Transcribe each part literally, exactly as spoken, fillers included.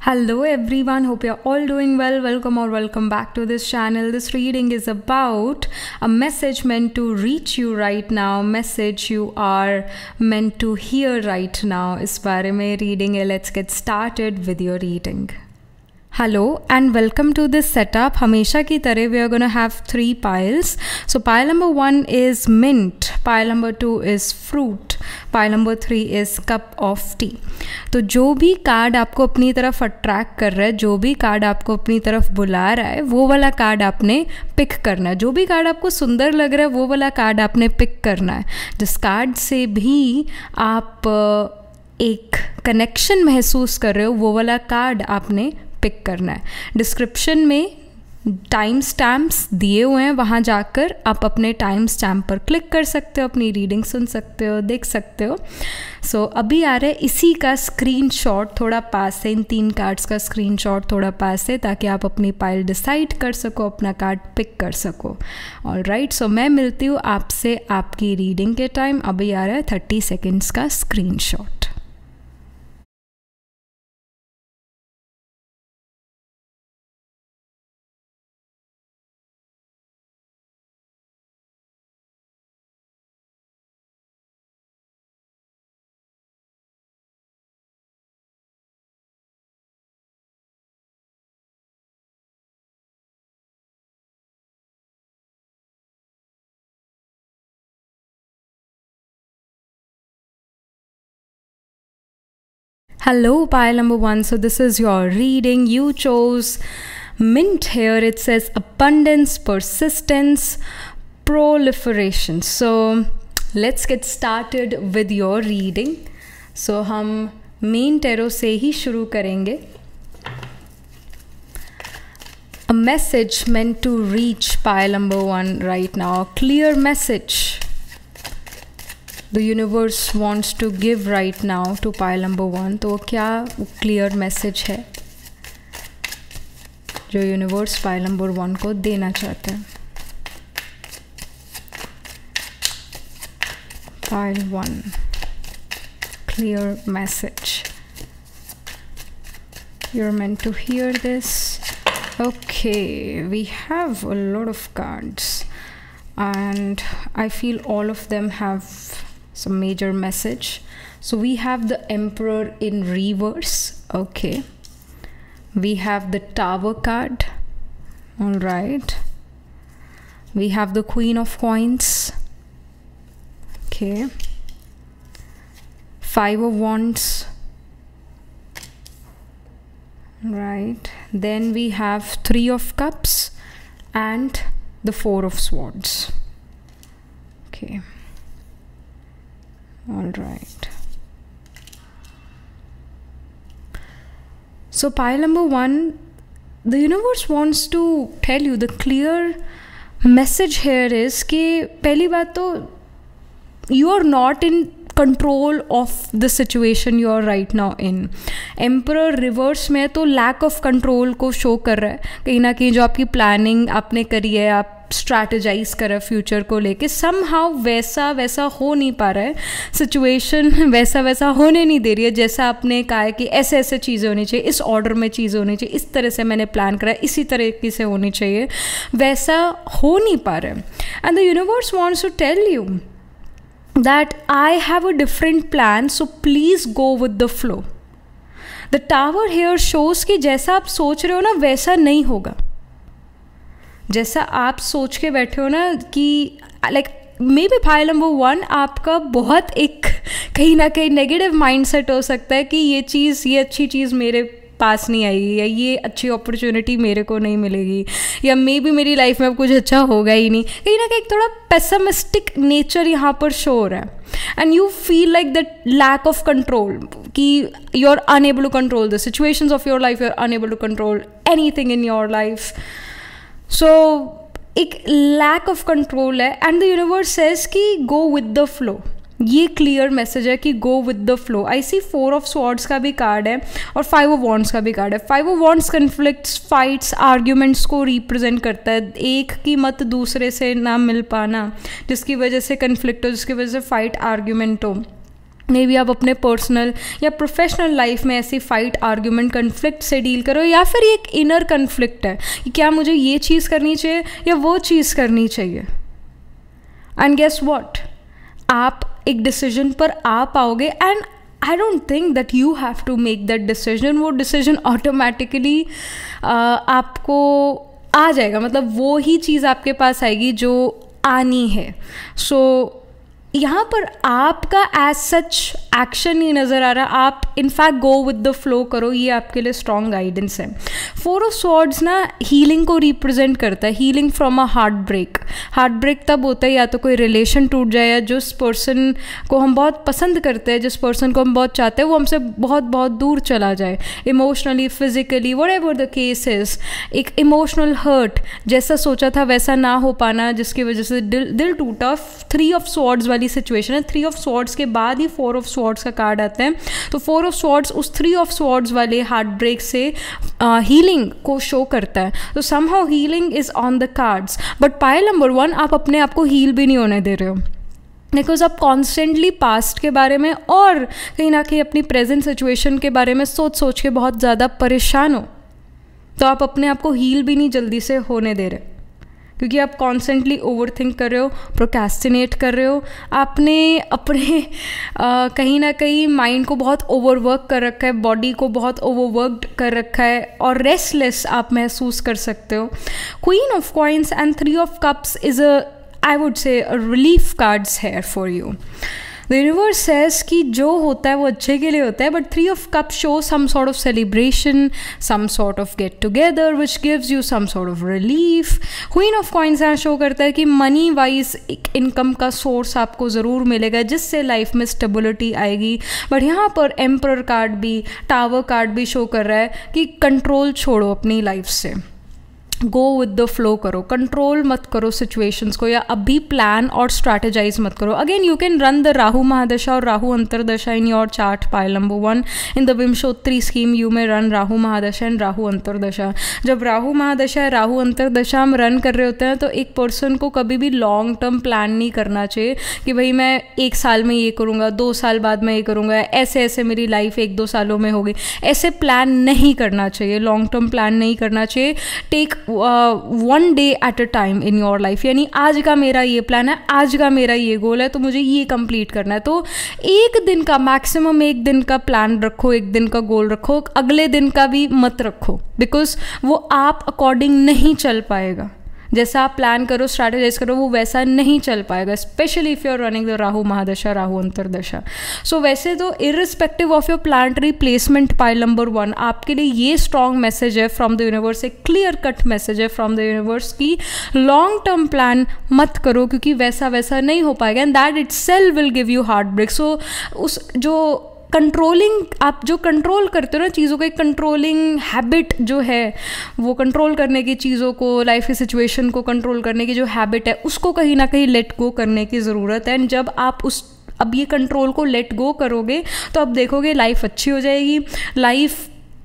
Hello everyone, hope you're all doing well. Welcome or welcome back to this channel. This reading is about a message meant to reach you right now, message you are meant to hear right now. इस बारे में reading है. Let's get started with your reading. Hello and welcome to this setup. हमेशा की तरह we are going to have three piles. So pile number one is mint, pile number two is fruit, pile number three is cup of tea. तो जो भी card आपको अपनी तरफ attract कर रहा है, जो भी कार्ड आपको अपनी तरफ बुला रहा है, वो वाला कार्ड आपने पिक करना है. जो भी कार्ड आपको सुंदर लग रहा है, वो वाला कार्ड आपने पिक करना है. जिस कार्ड से भी आप एक कनेक्शन महसूस कर रहे हो, वो वाला कार्ड आपने पिक करना है. डिस्क्रिप्शन में टाइम स्टैम्प्स दिए हुए हैं, वहाँ जाकर आप अपने टाइम स्टैम्प पर क्लिक कर सकते हो, अपनी रीडिंग सुन सकते हो, देख सकते हो. सो so, अभी आ रहा है इसी का स्क्रीनशॉट थोड़ा पास है, इन तीन कार्ड्स का स्क्रीनशॉट थोड़ा पास है, ताकि आप अपनी पाइल डिसाइड कर सको, अपना कार्ड पिक कर सको. ऑल राइट, सो मैं मिलती हूँ आपसे आपकी रीडिंग के टाइम. अभी आ रहा है थर्टी सेकेंड्स का screenshot. Hello, pile number one. So this is your reading. You chose mint here. It says abundance, persistence, proliferation. So let's get started with your reading. So हम main tarot से ही शुरू करेंगे. A message meant to reach pile number one right now. A clear message the universe wants to give right now to pile number one. तो क्या clear message है जो universe pile number one को देना चाहते हैं? Pile one, clear message. You're meant to hear this. Okay, we have a lot of cards and I feel all of them have some major message. So we have the Emperor in reverse. Okay, we have the Tower card. All right, we have the Queen of Coins. Okay, Five of Wands. Right, then we have Three of Cups and the Four of Swords. Okay, all right. So pile number one, the universe wants to tell you, the clear message here is कि पहली बात तो you are not in control of the situation you are right now in. Emperor reverse में तो lack of control को show कर रहा है. कहीं ना कहीं जो आपकी planning आपने करी है, आप स्ट्रैटेजाइज कर रहे हैं फ्यूचर को लेके, somehow वैसा वैसा हो नहीं पा रहा है. सिचुएशन वैसा वैसा होने नहीं दे रही है जैसा आपने कहा है कि ऐसे ऐसे चीज़ें होनी चाहिए, इस ऑर्डर में चीज़ें होनी चाहिए, इस तरह से मैंने प्लान करा है, इसी तरीके से होनी चाहिए, वैसा हो नहीं पा रहा है. And the universe wants to tell you that I have a different plan, so please go with the flow. The Tower here shows कि जैसा आप सोच रहे हो ना वैसा नहीं होगा. जैसा आप सोच के बैठे हो ना कि like maybe pile number one आपका बहुत एक कहीं ना कहीं नेगेटिव माइंडसेट हो सकता है कि ये चीज़, ये अच्छी चीज़ मेरे पास नहीं आएगी, या ये अच्छी अपॉर्चुनिटी मेरे को नहीं मिलेगी, या मे बी मेरी लाइफ में अब कुछ अच्छा होगा ही नहीं. कहीं ना कहीं थोड़ा पेसिमिस्टिक नेचर यहाँ पर शो हो रहा है. And you feel like that lack of control, कि you are unable to control the situations of your life, you are unable to control anything in your life. So एक lack of control है. And the universe says कि go with the flow. ये clear message है कि go with the flow. I see four of swords का भी card है और फाइव ऑफ वॉन्ड्स का भी कार्ड है. Five of wands conflicts, fights, arguments को रिप्रेजेंट करता है. एक की मत दूसरे से ना मिल पाना, जिसकी वजह से कन्फ्लिक्ट हो, जिसकी वजह से फाइट, आर्ग्यूमेंट हो. मे बी आप अपने पर्सनल या प्रोफेशनल लाइफ में ऐसी फाइट आर्ग्यूमेंट कन्फ्लिक्ट से डील करो, या फिर ये एक इनर कन्फ्लिक्ट है कि क्या मुझे ये चीज़ करनी चाहिए या वो चीज़ करनी चाहिए. एंड गेस व्हाट, आप एक डिसीजन पर आ पाओगे. And I don't think that you have to make that decision. वो डिसीजन ऑटोमेटिकली आपको आ जाएगा, मतलब वो ही चीज़ आपके पास आएगी जो आनी है. सो so, यहाँ पर आपका एज सच एक्शन नहीं नज़र आ रहा, आप in fact go with the flow करो, ये आपके लिए स्ट्रॉन्ग गाइडेंस है. फोर ऑफ स्वॉर्ड्स ना हीलिंग को रिप्रेजेंट करता है, healing from a heart break. Heart break तब होता है या तो कोई रिलेशन टूट जाए, या जिस पर्सन को हम बहुत पसंद करते हैं, जिस पर्सन को हम बहुत चाहते हैं, वो हमसे बहुत बहुत दूर चला जाए, emotionally, physically, whatever the case is. एक इमोशनल हर्ट, जैसा सोचा था वैसा ना हो पाना, जिसकी वजह से दिल दिल टूटा. थ्री ऑफ स्वॉर्ड्स वाली सिचुएशन है. थ्री ऑफ स्वॉर्ड्स के बाद ही फोर ऑफ स्वॉर्ड्स का कार्ड आता है. तो फोर ऑफ स्वॉर्ड्स उस थ्री ऑफ स्वॉर्ड्स वाले हार्ट ब्रेक से हीलिंग uh, को शो करता है. तो somehow healing is on the cards. But pile number one, आप अपने आप को हील भी नहीं होने दे रहे हो, बिकॉज आप कॉन्स्टेंटली पास्ट के बारे में और कहीं ना कहीं अपनी प्रेजेंट सिचुएशन के बारे में सोच सोच के बहुत ज़्यादा परेशान हो. तो आप अपने आप को हील भी नहीं जल्दी से होने दे रहे, क्योंकि आप कॉन्स्टेंटली ओवर थिंक कर रहे हो, प्रोक्रेस्टिनेट कर रहे हो. आपने अपने आ, कहीं ना कहीं माइंड को बहुत ओवरवर्क कर रखा है, बॉडी को बहुत ओवरवर्कड कर रखा है, और रेस्टलेस आप महसूस कर सकते हो. Queen of coins and three of cups is a, I would say, a relief cards है for you. The universe says कि जो होता है वो अच्छे के लिए होता है, but three of cup show some sort of celebration, some sort of get together which gives you some sort of relief. Queen of coins यहाँ शो करता है कि मनी वाइज एक इनकम का सोर्स आपको ज़रूर मिलेगा, जिससे लाइफ में स्टेबिलिटी आएगी. बट यहाँ पर एम्परर कार्ड भी, टावर कार्ड भी शो कर रहा है कि कंट्रोल छोड़ो अपनी लाइफ से, गो विद द फ्लो करो, कंट्रोल मत करो सिचुएशंस को, या अभी प्लान और स्ट्रैटेजाइज मत करो. Again you can run the Rahu mahadasha और Rahu antardasha in your chart. Pile number one, in the Vimshottari scheme you may run Rahu mahadasha and Rahu antardasha. जब राहु महादशा राहु अंतरदशा हम रन कर रहे होते हैं, तो एक पर्सन को कभी भी लॉन्ग टर्म प्लान नहीं करना चाहिए कि भाई मैं एक साल में ये करूँगा, दो साल बाद मैं ये करूँगा, ऐसे ऐसे मेरी लाइफ एक दो सालों में होगी. ऐसे प्लान नहीं करना चाहिए, लॉन्ग टर्म प्लान नहीं करना चाहिए. Take one day at a time in your life, यानी आज का मेरा ये प्लान है, आज का मेरा ये गोल है, तो मुझे ये कंप्लीट करना है. तो एक दिन का, मैक्सिमम एक दिन का प्लान रखो, एक दिन का गोल रखो, अगले दिन का भी मत रखो, बिकॉज वो आप अकॉर्डिंग नहीं चल पाएगा. जैसा आप प्लान करो, स्ट्रैटेजाइज करो, वो वैसा नहीं चल पाएगा, specially if you are running the Rahu mahadasha, Rahu antardasha. So वैसे तो irrespective of your planetary placement, pile number one, आपके लिए ये स्ट्रॉन्ग मैसेज है फ्रॉम द यूनिवर्स, एक क्लियर कट मैसेज है फ्रॉम द यूनिवर्स की लॉन्ग टर्म प्लान मत करो, क्योंकि वैसा वैसा नहीं हो पाएगा, and that itself will give you heart break. So उस जो कंट्रोलिंग, आप जो कंट्रोल करते हो ना चीज़ों को, एक कंट्रोलिंग हैबिट जो है, वो कंट्रोल करने की चीज़ों को, लाइफ की सिचुएशन को कंट्रोल करने की जो हैबिट है, उसको कहीं ना कहीं लेट गो करने की ज़रूरत है. एंड जब आप उस अब ये कंट्रोल को लेट गो करोगे, तो अब देखोगे लाइफ अच्छी हो जाएगी, लाइफ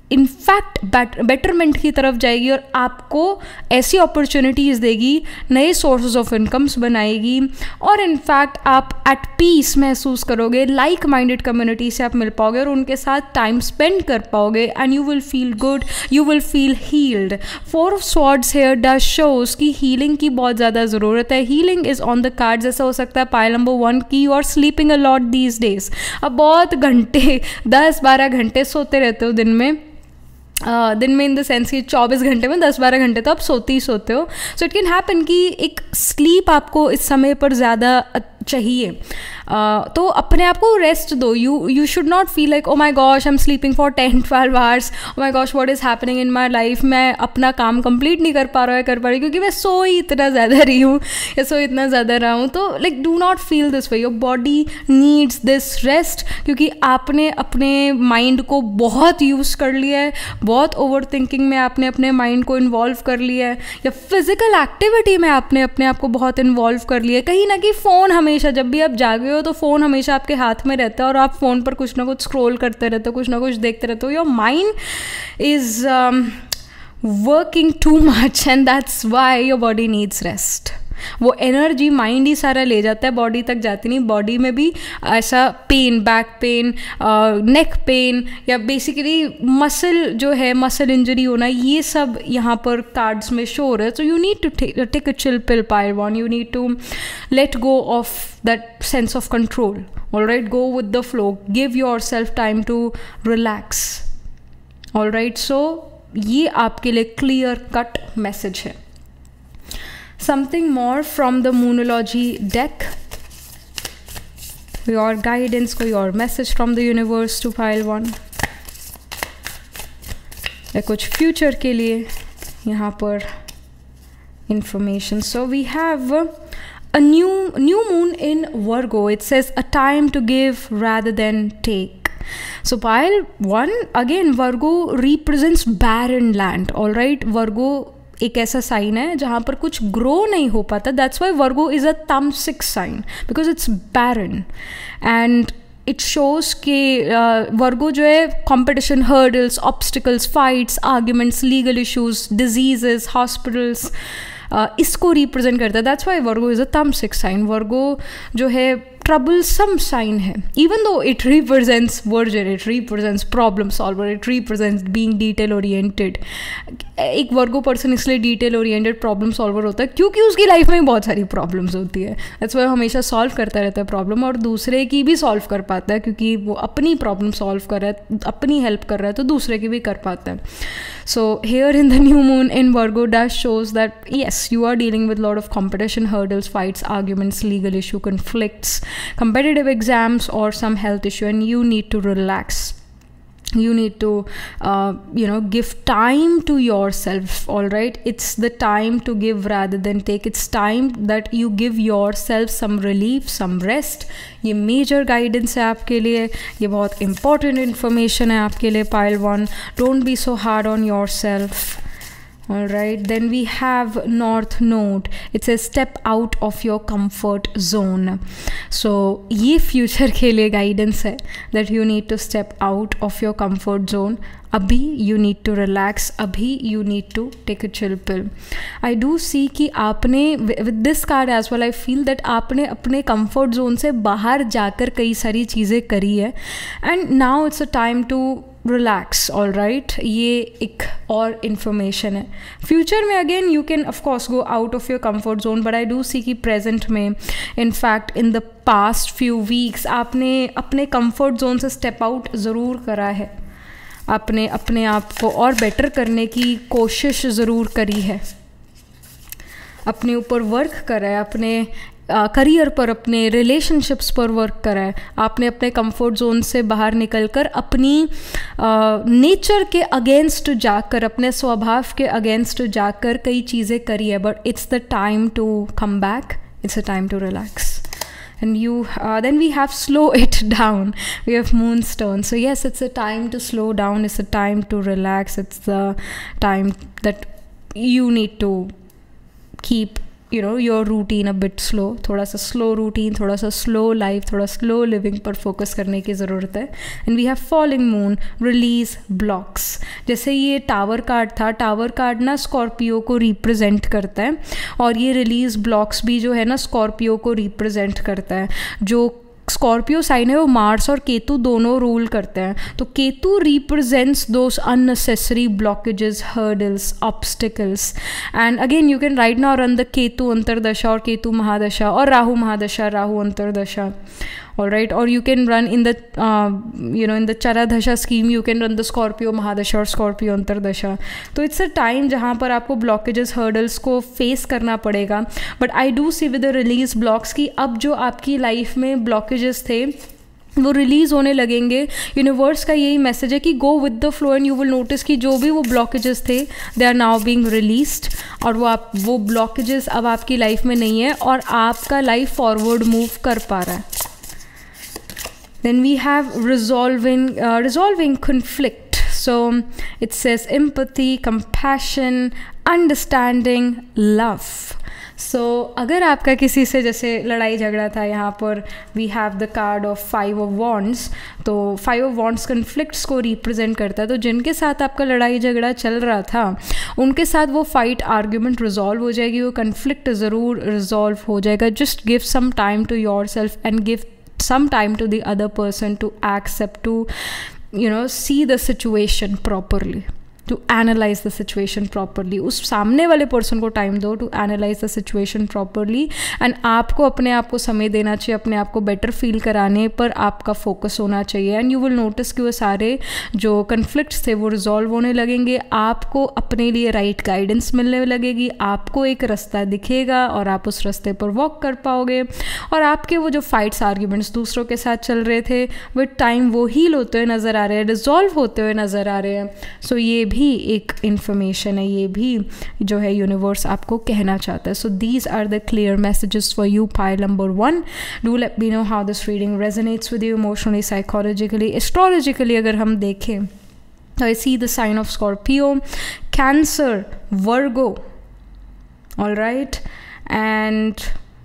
इनफैक्ट बेटरमेंट की तरफ जाएगी, और आपको ऐसी अपॉर्चुनिटीज़ देगी, नए सोर्सेज ऑफ इनकम्स बनाएगी, और इनफैक्ट आप एट पीस महसूस करोगे, लाइक माइंडेड कम्युनिटी से आप मिल पाओगे और उनके साथ टाइम स्पेंड कर पाओगे, and you will feel good, you will feel healed. Four of swords here does shows कि हीलिंग की बहुत ज़्यादा ज़रूरत है. Healing is on the card. जैसा हो सकता है पाइल नंबर वन की you are sleeping a lot these days, अब बहुत घंटे, दस बारह घंटे सोते रहते हो दिन में. Uh, दिन में इन द सेंस कि चौबीस घंटे में दस बारह घंटे तो आप सोते ही सोते हो. सो इट कैन हैपन कि एक स्लीप आपको इस समय पर ज़्यादा चाहिए. Uh, तो अपने आप को रेस्ट दो. You you should not feel like oh my gosh I am sleeping for ten twelve hours, oh my gosh what is happening in my life, मैं अपना काम कंप्लीट नहीं कर पा रहा है कर पा रही क्योंकि मैं सो ही इतना ज़्यादा रही हूँ या सो इतना ज़्यादा रहा हूँ. तो like do not feel this way. Your body needs this rest, क्योंकि आपने अपने माइंड को बहुत यूज़ कर लिया है, बहुत ओवर थिंकिंग में आपने अपने माइंड को इन्वॉल्व कर लिया है, या फिजिकल एक्टिविटी में आपने अपने आप को बहुत इन्वॉल्व कर लिया है. कहीं ना कहीं फ़ोन हमेशा, जब भी आप जागे हो तो फ़ोन हमेशा आपके हाथ में रहता है और आप फ़ोन पर कुछ ना कुछ स्क्रॉल करते रहते हो, कुछ ना कुछ देखते रहते हो. Your mind is working too much and that's why your body needs rest. वो एनर्जी माइंड ही सारा ले जाता है, बॉडी तक जाती नहीं. बॉडी में भी ऐसा pain, back pain, neck pain या बेसिकली मसल जो है, मसल इंजरी होना, ये सब यहाँ पर कार्ड्स में शो हो रहा है. So you need to take a chill pill pile one. You need to let go of that sense of control. Alright, go with the flow, give yourself time to relax. Alright, so ये आपके लिए clear cut message है. Something more from the Moonology deck. Your guidance को, your message from the universe to pile one. या कुछ future के लिए यहाँ पर information. So we have a new new moon in Virgo. It says a time to give rather than take. So pile one, again Virgo represents barren land. All right, Virgo एक ऐसा sign है जहाँ पर कुछ grow नहीं हो पाता. That's why Virgo is a tamasic sign, because it's barren. And it shows के वर्गो जो है competition, hurdles, obstacles, fights, arguments, legal issues, diseases, hospitals, इसको रिप्रेजेंट करता है. That's why Virgo is a tamasic sign. वर्गो जो है troublesome sign है, even though it represents virgin, it represents problem solver, it represents being detail oriented. एक Virgo person इसलिए detail oriented problem solver होता है क्योंकि उसकी लाइफ में बहुत सारी प्रॉब्लम्स होती है. दैट्स वाई हमेशा सॉल्व करता रहता है प्रॉब्लम, और दूसरे की भी सॉल्व कर पाता है क्योंकि वो अपनी प्रॉब्लम सॉल्व कर रहा है, अपनी हेल्प कर रहा है, तो दूसरे की भी कर पाता है. So here in the new moon in Virgo dash shows that yes, you are dealing with lot of competition, hurdles, fights, arguments, legal issue, conflicts, competitive exams, or some health issue, and you need to relax. You need to uh, you know give time to yourself. All right, it's the time to give rather than take. It's time that you give yourself some relief, some rest. ये major guidance है आपके लिए, ये बहुत important information है आपके लिए pile one. Don't be so hard on yourself. All right, then we have North Node. It says step out of your comfort zone. So ये future के लिए guidance है that you need to step out of your comfort zone. अभी you need to relax, अभी you need to take a chill pill. I do see कि आपने with this card as well, I feel that आपने अपने comfort zone से बाहर जाकर कई सारी चीज़ें करी है, and now it's a time to relax. All right, ये एक और information है. Future में again you can of course go out of your comfort zone, but I do see कि present में, in fact in the past few weeks, आपने अपने comfort zone से step out ज़रूर करा है. आपने अपने आप को और बेटर करने की कोशिश ज़रूर करी है, अपने ऊपर वर्क करा है, अपने करियर uh, पर, अपने रिलेशनशिप्स पर वर्क करा है. आपने अपने कंफर्ट जोन से बाहर निकलकर अपनी नेचर uh, के अगेंस्ट जाकर, अपने स्वभाव के अगेंस्ट जाकर कई चीज़ें करी है. But it's the time to come back, it's a time to relax. And you uh, then we have slow it down. We have moonstone. So yes, it's a time to slow down, it's a time to relax, it's the time that you need to keep you know your routine a bit slow. थोड़ा सा slow routine, थोड़ा सा slow life, थोड़ा slow living पर focus करने की ज़रूरत है. And we have falling moon, release blocks. जैसे ये टावर कार्ड था, टावर कार्ड ना स्कॉर्पियो को रिप्रेजेंट करता है, और ये रिलीज ब्लॉक्स भी जो है ना स्कॉर्पियो को रिप्रेजेंट करता है. जो स्कॉर्पियो साइन है वो मार्स और केतु दोनों रूल करते हैं. तो Ketu represents those unnecessary blockages, hurdles, obstacles. And again you can right now run the Ketu antardasha और केतु महादशा, और Rahu mahadasha, Rahu अंतरदशा. All right, or you can run in the uh, you know in the Charadhasha scheme, you can run the Scorpio Mahadasha or Scorpio Antardasha. तो it's a time जहाँ पर आपको blockages, hurdles को face करना पड़ेगा. But I do see with the release blocks कि अब जो आपकी life में blockages थे वो रिलीज़ होने लगेंगे. यूनिवर्स का यही मैसेज है कि go with the flow, and you will notice कि जो भी वो ब्लॉकेजेस थे they are now being released, और वो आप वो ब्लॉकेजेस अब आपकी लाइफ में नहीं है, और आपका लाइफ फॉरवर्ड मूव कर पा रहा है. Then we have resolving uh, resolving conflict. So it says empathy, compassion, understanding, love. So so, अगर आपका किसी से जैसे लड़ाई झगड़ा था, यहाँ पर we have the card of five of wands. तो फाइव ऑफ वॉन्ड्स कन्फ्लिक्ट्स को रिप्रेजेंट करता है. तो जिनके साथ आपका लड़ाई झगड़ा चल रहा था उनके साथ वो फाइट आर्ग्यूमेंट रिजॉल्व हो जाएगी, वो कन्फ्लिक्ट ज़रूर रिजॉल्व हो जाएगा. Just give some time to yourself and give some time to the other person to accept, to you know see the situation properly, to analyze the situation properly. उस सामने वाले person को time दो to analyse the situation properly. And आपको अपने आप को समय देना चाहिए, अपने आप को बेटर फील कराने पर आपका फोकस होना चाहिए. एंड यू विल नोटिस कि वो सारे जो कन्फ्लिक्ट्स थे वो रिजॉल्व होने लगेंगे, आपको अपने लिए राइट right गाइडेंस मिलने लगेगी, आपको एक रास्ता दिखेगा और आप उस रास्ते पर वॉक कर पाओगे. और आपके वो जो फाइट्स आर्ग्यूमेंट्स दूसरों के साथ चल रहे थे विद टाइम वो हील होते हुए नज़र आ रहे हैं, रिजॉल्व होते हुए नज़र आ रहे हैं. सो so, ये भी एक इंफॉर्मेशन है, ये भी जो है यूनिवर्स आपको कहना चाहता है. So these are the clear messages for you, pile number one. Do let me know how this reading resonates with you emotionally, psychologically, astrologically. अगर हम देखें तो I see the sign of Scorpio, Cancer, Virgo, all right, and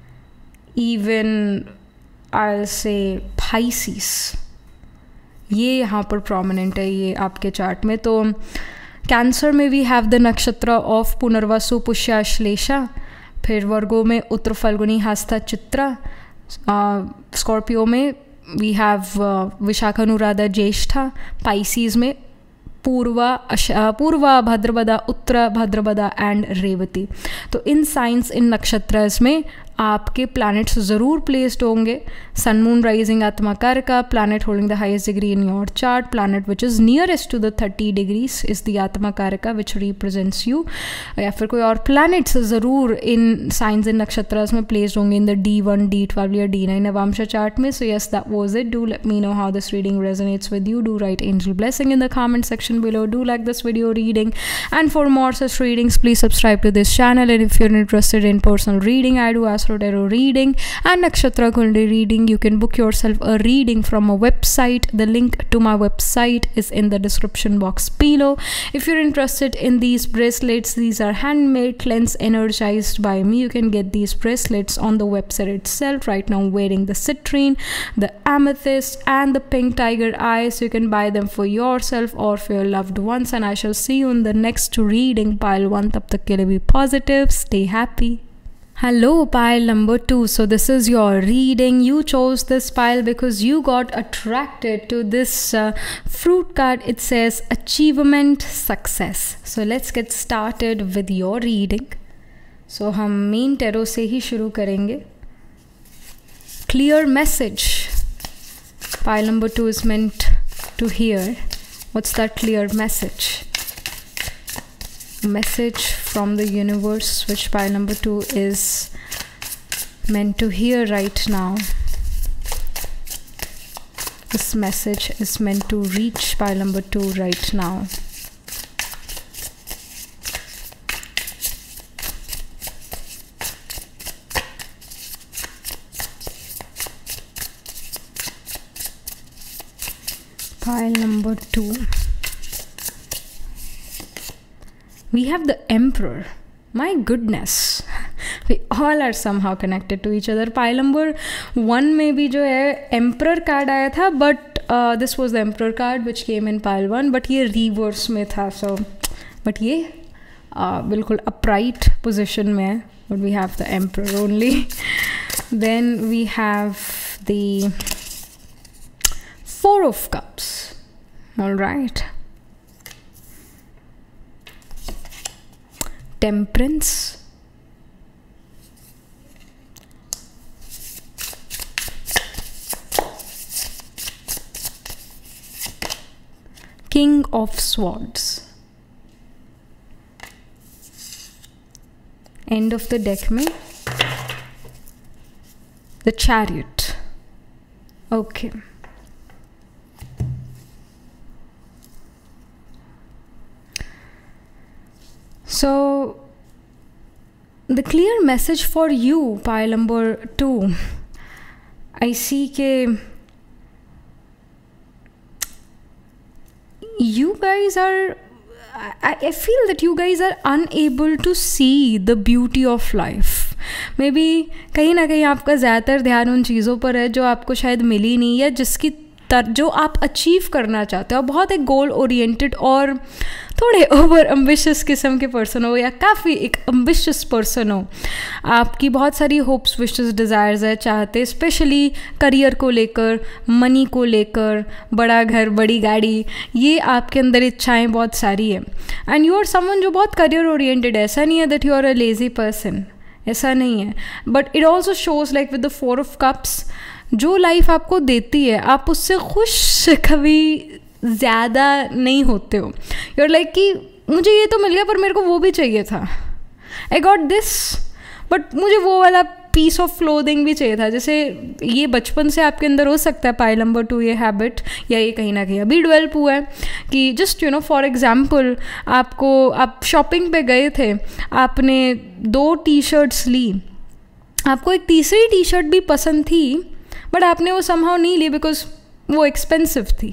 even I will say Pisces. ये यहाँ पर prominent है ये आपके चार्ट में. तो कैंसर में we have the nakshatra of Punarvasu, Pushya Ashlesha. फिर वर्गो में उत्तर फल्गुनी, हस्ता, चित्रा. स्कॉर्पियो में we have Vishakha, Anuradha, Jyeshtha. Pisces में पूर्वा, पूर्वा, भाद्रपदा, उत्तरा भाद्रपदा एंड रेवती. तो इन साइंस, इन नक्षत्रस में आपके प्लैनेट्स ज़रूर प्लेस्ड होंगे. सन, moon, rising, atma karaka, planet holding the highest degree in your chart, planet which is nearest to the thirty degrees is the atma karaka which represents you. या फिर कोई और प्लैनेट्स ज़रूर इन साइंस, इन नक्षत्रस में प्लेस्ड होंगे in the D one, D twelve या D nine Navamsa chart में. So yes, that was it. Do let me know how this reading resonates with you. Do write angel blessing in the comment section below. Do like this video reading, and for more such readings please subscribe to this channel. And if you're interested in personal reading, I do astro tarot reading and nakshatra kundi reading. You can book yourself a reading from a website. The link to my website is in the description box below. If you're interested in these bracelets, these are handmade, cleansed, energized by me. You can get these bracelets on the website itself. Right now I'm wearing the citrine, the amethyst and the pink tiger eye, so you can buy them for yourself or for your loved ones. And I shall see you in the next reading, pile one. Tab tak ke liye be positive, stay happy. Hello, pile number two. So this is your reading. You chose this pile because you got attracted to this uh, fruit card. It says achievement, success. So let's get started with your reading. So हम main tarot से ही शुरू करेंगे. Clear message. Pile number two is meant to hear. What's that clear message? Message from the universe which pile number two is meant to hear right now. This message is meant to reach pile number two right now. Pile number two. We have the Emperor. My goodness. We all are somehow connected to each other. Pile number one में भी जो है Emperor card आया था, but uh, this was the Emperor card which came in pile one, but ये reverse में था. So, but ये uh, बिल्कुल upright position में है. But we have the Emperor only. Then we have the Four of Cups. All right. Temperance. King of Swords. End of the deck में the Chariot. Okay. So the clear message for you, pile number two, I see के you guys are, I, I feel that you guys are unable to see the beauty of life. Maybe कहीं ना कहीं आपका ज़्यादातर ध्यान उन चीज़ों पर है जो आपको शायद मिली नहीं, या जिसकी जो आप अचीव करना चाहते हो, बहुत एक गोल ओरिएंटेड और थोड़े ओवर एम्बिशियस किस्म के पर्सन हो या काफ़ी एक एम्बिशियस पर्सन हो, आपकी बहुत सारी होप्स विशेस डिज़ायर्स है, चाहते स्पेशली करियर को लेकर, मनी को लेकर, बड़ा घर बड़ी गाड़ी, ये आपके अंदर इच्छाएं बहुत सारी है। एंड यू आर समवन जो बहुत करियर ओरिएंटेड है, ऐसा नहीं है that you are a lazy person, ऐसा नहीं है। But it also shows like with the four of cups, जो लाइफ आपको देती है आप उससे खुश कभी ज़्यादा नहीं होते हो। यू आर लाइक कि मुझे ये तो मिल गया पर मेरे को वो भी चाहिए था, आई गॉट दिस बट मुझे वो वाला पीस ऑफ क्लोथिंग भी चाहिए था। जैसे ये बचपन से आपके अंदर हो सकता है पाइल नंबर टू ये हैबिट, या ये कहीं ना कहीं अभी डेवलप हुआ है कि just you know for example आपको, आप शॉपिंग पे गए थे, आपने दो टी शर्ट्स ली, आपको एक तीसरी टी शर्ट भी पसंद थी बट आपने वो समहाउ नहीं ली बिकॉज वो एक्सपेंसिव थी,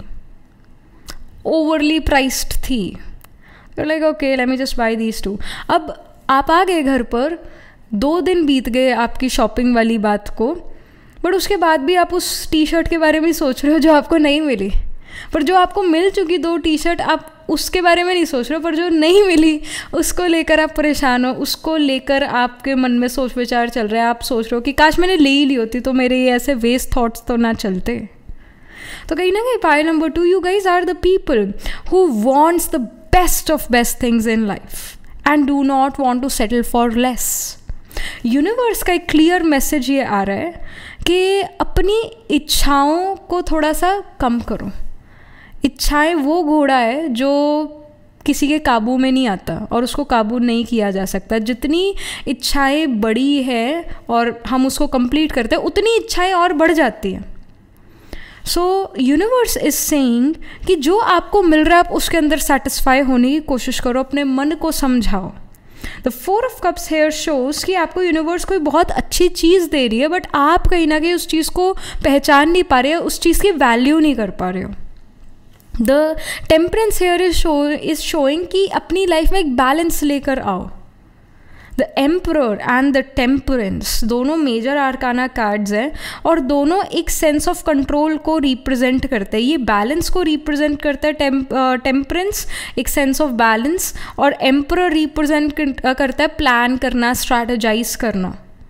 ओवरली प्राइस्ड थी। Like okay let me just buy these two. अब आप आ गए घर पर, दो दिन बीत गए आपकी शॉपिंग वाली बात को, बट उसके बाद भी आप उस टी शर्ट के बारे में सोच रहे हो जो आपको नहीं मिली। पर जो आपको मिल चुकी दो टी शर्ट, आप उसके बारे में नहीं सोच रहे हो, पर जो नहीं मिली उसको लेकर आप परेशान हो, उसको लेकर आपके मन में सोच विचार चल रहा है। आप सोच रहे हो कि काश मैंने ले ही ली होती तो मेरे ये ऐसे वेस्ट थॉट्स तो ना चलते। तो कहीं ना कहीं pile number two, you guys are the people who wants the best of best things in life and do not want to settle for less. Universe का एक क्लियर मैसेज ये आ रहा है कि अपनी इच्छाओं को थोड़ा सा कम करो। इच्छाएं वो घोड़ा है जो किसी के काबू में नहीं आता और उसको काबू नहीं किया जा सकता। जितनी इच्छाएं बड़ी है और हम उसको कंप्लीट करते हैं, उतनी इच्छाएं और बढ़ जाती हैं। सो यूनिवर्स इज सेइंग कि जो आपको मिल रहा है आप उसके अंदर सेटिस्फाई होने की कोशिश करो, अपने मन को समझाओ। The four of cups here shows कि आपको यूनिवर्स कोई बहुत अच्छी चीज़ दे रही है बट आप कहीं ना कहीं उस चीज़ को पहचान नहीं पा रहे हो, उस चीज़ की वैल्यू नहीं कर पा रहे हो। The temperance here is show is showing कि अपनी लाइफ में एक बैलेंस लेकर आओ। The emperor and the temperance दोनों मेजर आर्काना कार्ड्स हैं और दोनों एक सेंस ऑफ कंट्रोल को रिप्रेजेंट करते हैं। ये बैलेंस को रिप्रेजेंट करता है टेम्परेंस, एक सेंस ऑफ बैलेंस, और एम्परर रिप्रेजेंट करता है प्लान करना, स्ट्रैटेजाइज करना,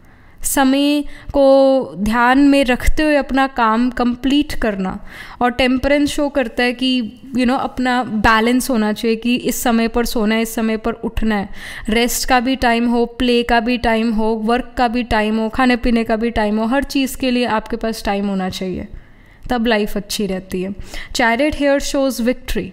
समय को ध्यान में रखते हुए अपना काम कंप्लीट करना। और टेम्परेंस शो करता है कि यू you नो know, अपना बैलेंस होना चाहिए कि इस समय पर सोना है, इस समय पर उठना है, रेस्ट का भी टाइम हो, प्ले का भी टाइम हो, वर्क का भी टाइम हो, खाने पीने का भी टाइम हो, हर चीज़ के लिए आपके पास टाइम होना चाहिए, तब लाइफ अच्छी रहती है। Chariot here shows victory,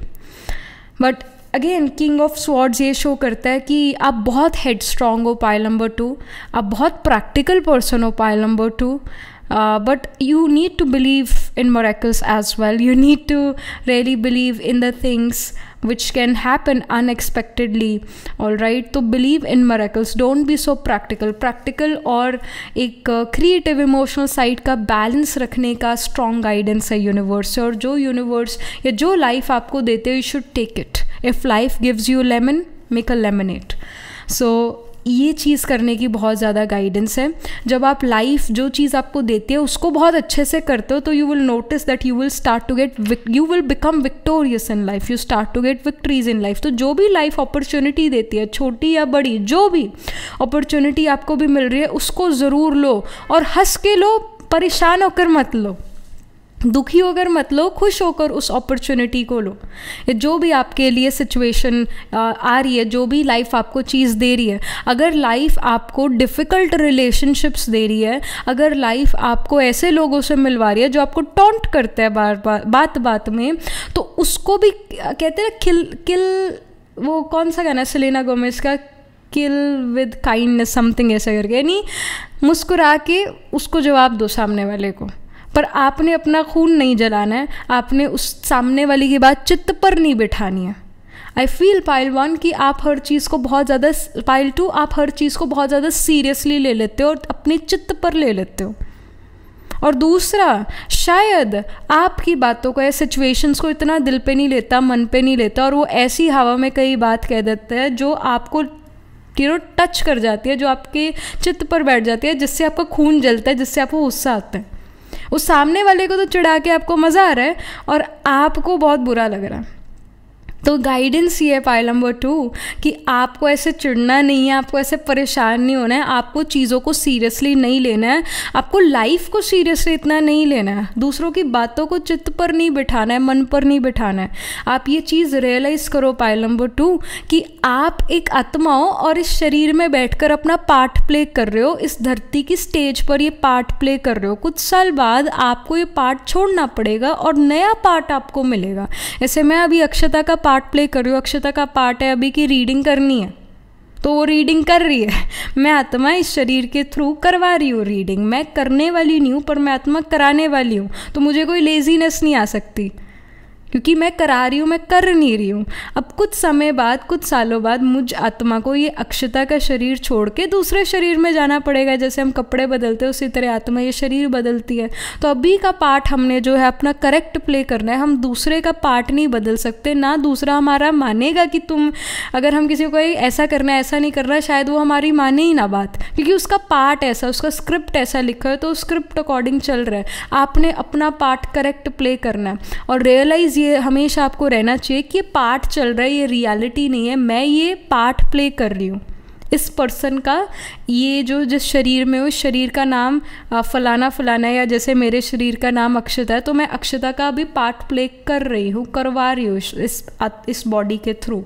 but again king of swords ये शो करता है कि आप बहुत हेड स्ट्रॉन्ग हो पाइल नंबर टू, आप बहुत प्रैक्टिकल पर्सन हो pile number two, but you need to believe in miracles as well. You need to really believe in the things which can happen unexpectedly, all right? तो believe in miracles, don't be so practical. practical और एक creative emotional side का balance रखने का strong guidance है universe से। और जो यूनिवर्स या जो लाइफ आपको देते हो, you should take it. If life gives you lemon, make a lemonade. So ये चीज़ करने की बहुत ज़्यादा गाइडेंस है। जब आप लाइफ जो चीज़ आपको देती है उसको बहुत अच्छे से करते हो तो you will notice that you will start to get you will become victorious in life, you start to get victories in life. तो जो भी लाइफ अपॉर्चुनिटी देती है, छोटी या बड़ी, जो भी अपॉर्चुनिटी आपको भी मिल रही है उसको ज़रूर लो, और हंस के लो, परेशान होकर मत लो, दुखी होकर मत लो, खुश होकर उस अपॉर्चुनिटी को लो। जो भी आपके लिए सिचुएशन आ रही है, जो भी लाइफ आपको चीज़ दे रही है, अगर लाइफ आपको डिफ़िकल्ट रिलेशनशिप्स दे रही है, अगर लाइफ आपको ऐसे लोगों से मिलवा रही है जो आपको टॉन्ट करते हैं बार बार बात बात में, तो उसको भी कहते हैं किल किल वो कौन सा गाना है सेलेना गोमेज का, किल विद काइंडनेस समथिंग ऐसा करके, यानी मुस्कुरा के उसको जवाब दो सामने वाले को। पर आपने अपना खून नहीं जलाना है, आपने उस सामने वाली की बात चित्त पर नहीं बिठानी है। आई फील पाइल वन कि आप हर चीज़ को बहुत ज़्यादा, पाइल टू आप हर चीज़ को बहुत ज़्यादा सीरियसली ले लेते हो और अपने चित्त पर ले लेते हो। और दूसरा, शायद आपकी बातों को या सिचुएशंस को इतना दिल पे नहीं लेता, मन पे नहीं लेता, और वो ऐसी हवा में कई बात कह देते हैं जो आपको यू नो टच कर जाती है, जो आपके चित्त पर बैठ जाती है, जिससे आपका खून जलता है, जिससे आपको गुस्सा आता है। उस सामने वाले को तो चिढ़ा के आपको मज़ा आ रहा है और आपको बहुत बुरा लग रहा है। तो गाइडेंस ये है पाइल नंबर टू कि आपको ऐसे चिढ़ना नहीं है, आपको ऐसे परेशान नहीं होना है, आपको चीज़ों को सीरियसली नहीं लेना है, आपको लाइफ को सीरियसली इतना नहीं लेना है, दूसरों की बातों को चित्त पर नहीं बिठाना है, मन पर नहीं बिठाना है। आप ये चीज़ रियलाइज़ करो पाइल नंबर टू कि आप एक आत्मा हो और इस शरीर में बैठकर अपना पार्ट प्ले कर रहे हो, इस धरती की स्टेज पर ये पार्ट प्ले कर रहे हो। कुछ साल बाद आपको ये पार्ट छोड़ना पड़ेगा और नया पार्ट आपको मिलेगा। ऐसे मैं अभी अक्षता का पार्ट प्ले कर रही हूँ, अक्षता का पार्ट है अभी की रीडिंग करनी है, तो वो रीडिंग कर रही है। मैं आत्मा इस शरीर के थ्रू करवा रही हूँ रीडिंग, मैं करने वाली नहीं हूँ पर मैं आत्मा कराने वाली हूँ। तो मुझे कोई लेजीनेस नहीं आ सकती क्योंकि मैं करा रही हूँ, मैं कर नहीं रही हूँ। अब कुछ समय बाद, कुछ सालों बाद मुझ आत्मा को ये अक्षता का शरीर छोड़ के दूसरे शरीर में जाना पड़ेगा। जैसे हम कपड़े बदलते हैं उसी तरह आत्मा ये शरीर बदलती है। तो अभी का पार्ट हमने जो है अपना करेक्ट प्ले करना है, हम दूसरे का पार्ट नहीं बदल सकते, ना दूसरा हमारा मानेगा कि तुम, अगर हम किसी को ऐसा करना है ऐसा नहीं करना, शायद वो हमारी माने ही ना बात, क्योंकि उसका पार्ट ऐसा, उसका स्क्रिप्ट ऐसा लिखा है तो स्क्रिप्ट अकॉर्डिंग चल रहा है। आपने अपना पार्ट करेक्ट प्ले करना है और रियलाइज ये हमेशा आपको रहना चाहिए कि ये पार्ट चल रहा है, ये रियलिटी नहीं है, मैं ये पार्ट प्ले कर रही हूँ। इस पर्सन का, ये जो जिस शरीर में हो, इस शरीर का नाम फलाना फलाना है, या जैसे मेरे शरीर का नाम अक्षता है तो मैं अक्षता का भी पार्ट प्ले कर रही हूँ, करवा रही हूँ इस इस बॉडी के थ्रू।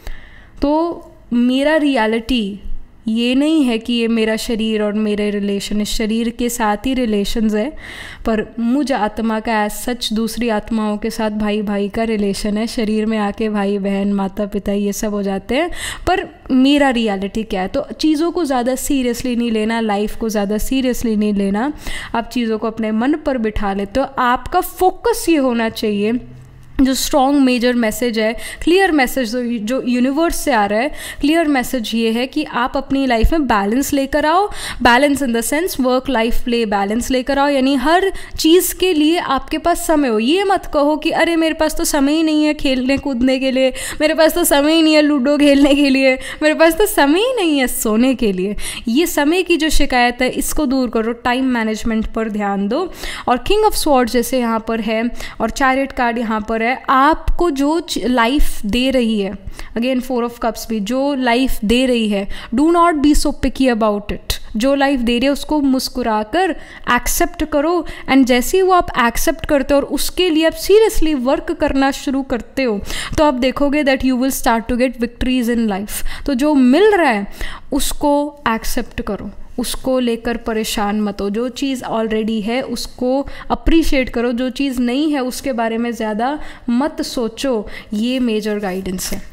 तो मेरा रियलिटी ये नहीं है कि ये मेरा शरीर और मेरे रिलेशन, इस शरीर के साथ ही रिलेशंस है, पर मुझ आत्मा का एज सच दूसरी आत्माओं के साथ भाई भाई का रिलेशन है। शरीर में आके भाई बहन माता पिता ये सब हो जाते हैं, पर मेरा रियलिटी क्या है। तो चीज़ों को ज़्यादा सीरियसली नहीं लेना, लाइफ को ज़्यादा सीरियसली नहीं लेना, आप चीज़ों को अपने मन पर बिठा लेते हो। आपका फोकस ये होना चाहिए, जो स्ट्रॉन्ग मेजर मैसेज है, क्लियर मैसेज जो यूनिवर्स से आ रहा है, क्लियर मैसेज ये है कि आप अपनी लाइफ में बैलेंस लेकर आओ। Balance in the sense work life play balance लेकर आओ, यानी हर चीज़ के लिए आपके पास समय हो। ये मत कहो कि अरे मेरे पास तो समय ही नहीं है खेलने कूदने के लिए, मेरे पास तो समय ही नहीं है लूडो खेलने के लिए, मेरे पास तो समय ही नहीं है सोने के लिए। ये समय की जो शिकायत है इसको दूर करो, टाइम मैनेजमेंट पर ध्यान दो। और किंग ऑफ स्वॉर्ड्स जैसे यहाँ पर है और चैरियट कार्ड यहाँ पर है, आपको जो लाइफ दे रही है, अगेन फोर ऑफ कप्स भी, जो लाइफ दे रही है, do not be so picky about it. जो लाइफ दे रही है उसको मुस्कुराकर एक्सेप्ट करो, एंड जैसे ही वो आप एक्सेप्ट करते हो और उसके लिए आप सीरियसली वर्क करना शुरू करते हो तो आप देखोगे that you will start to get victories in life. तो जो मिल रहा है उसको एक्सेप्ट करो, उसको लेकर परेशान मत हो। जो चीज़ ऑलरेडी है उसको अप्रिशिएट करो, जो चीज़ नहीं है उसके बारे में ज़्यादा मत सोचो। ये मेजर गाइडेंस है।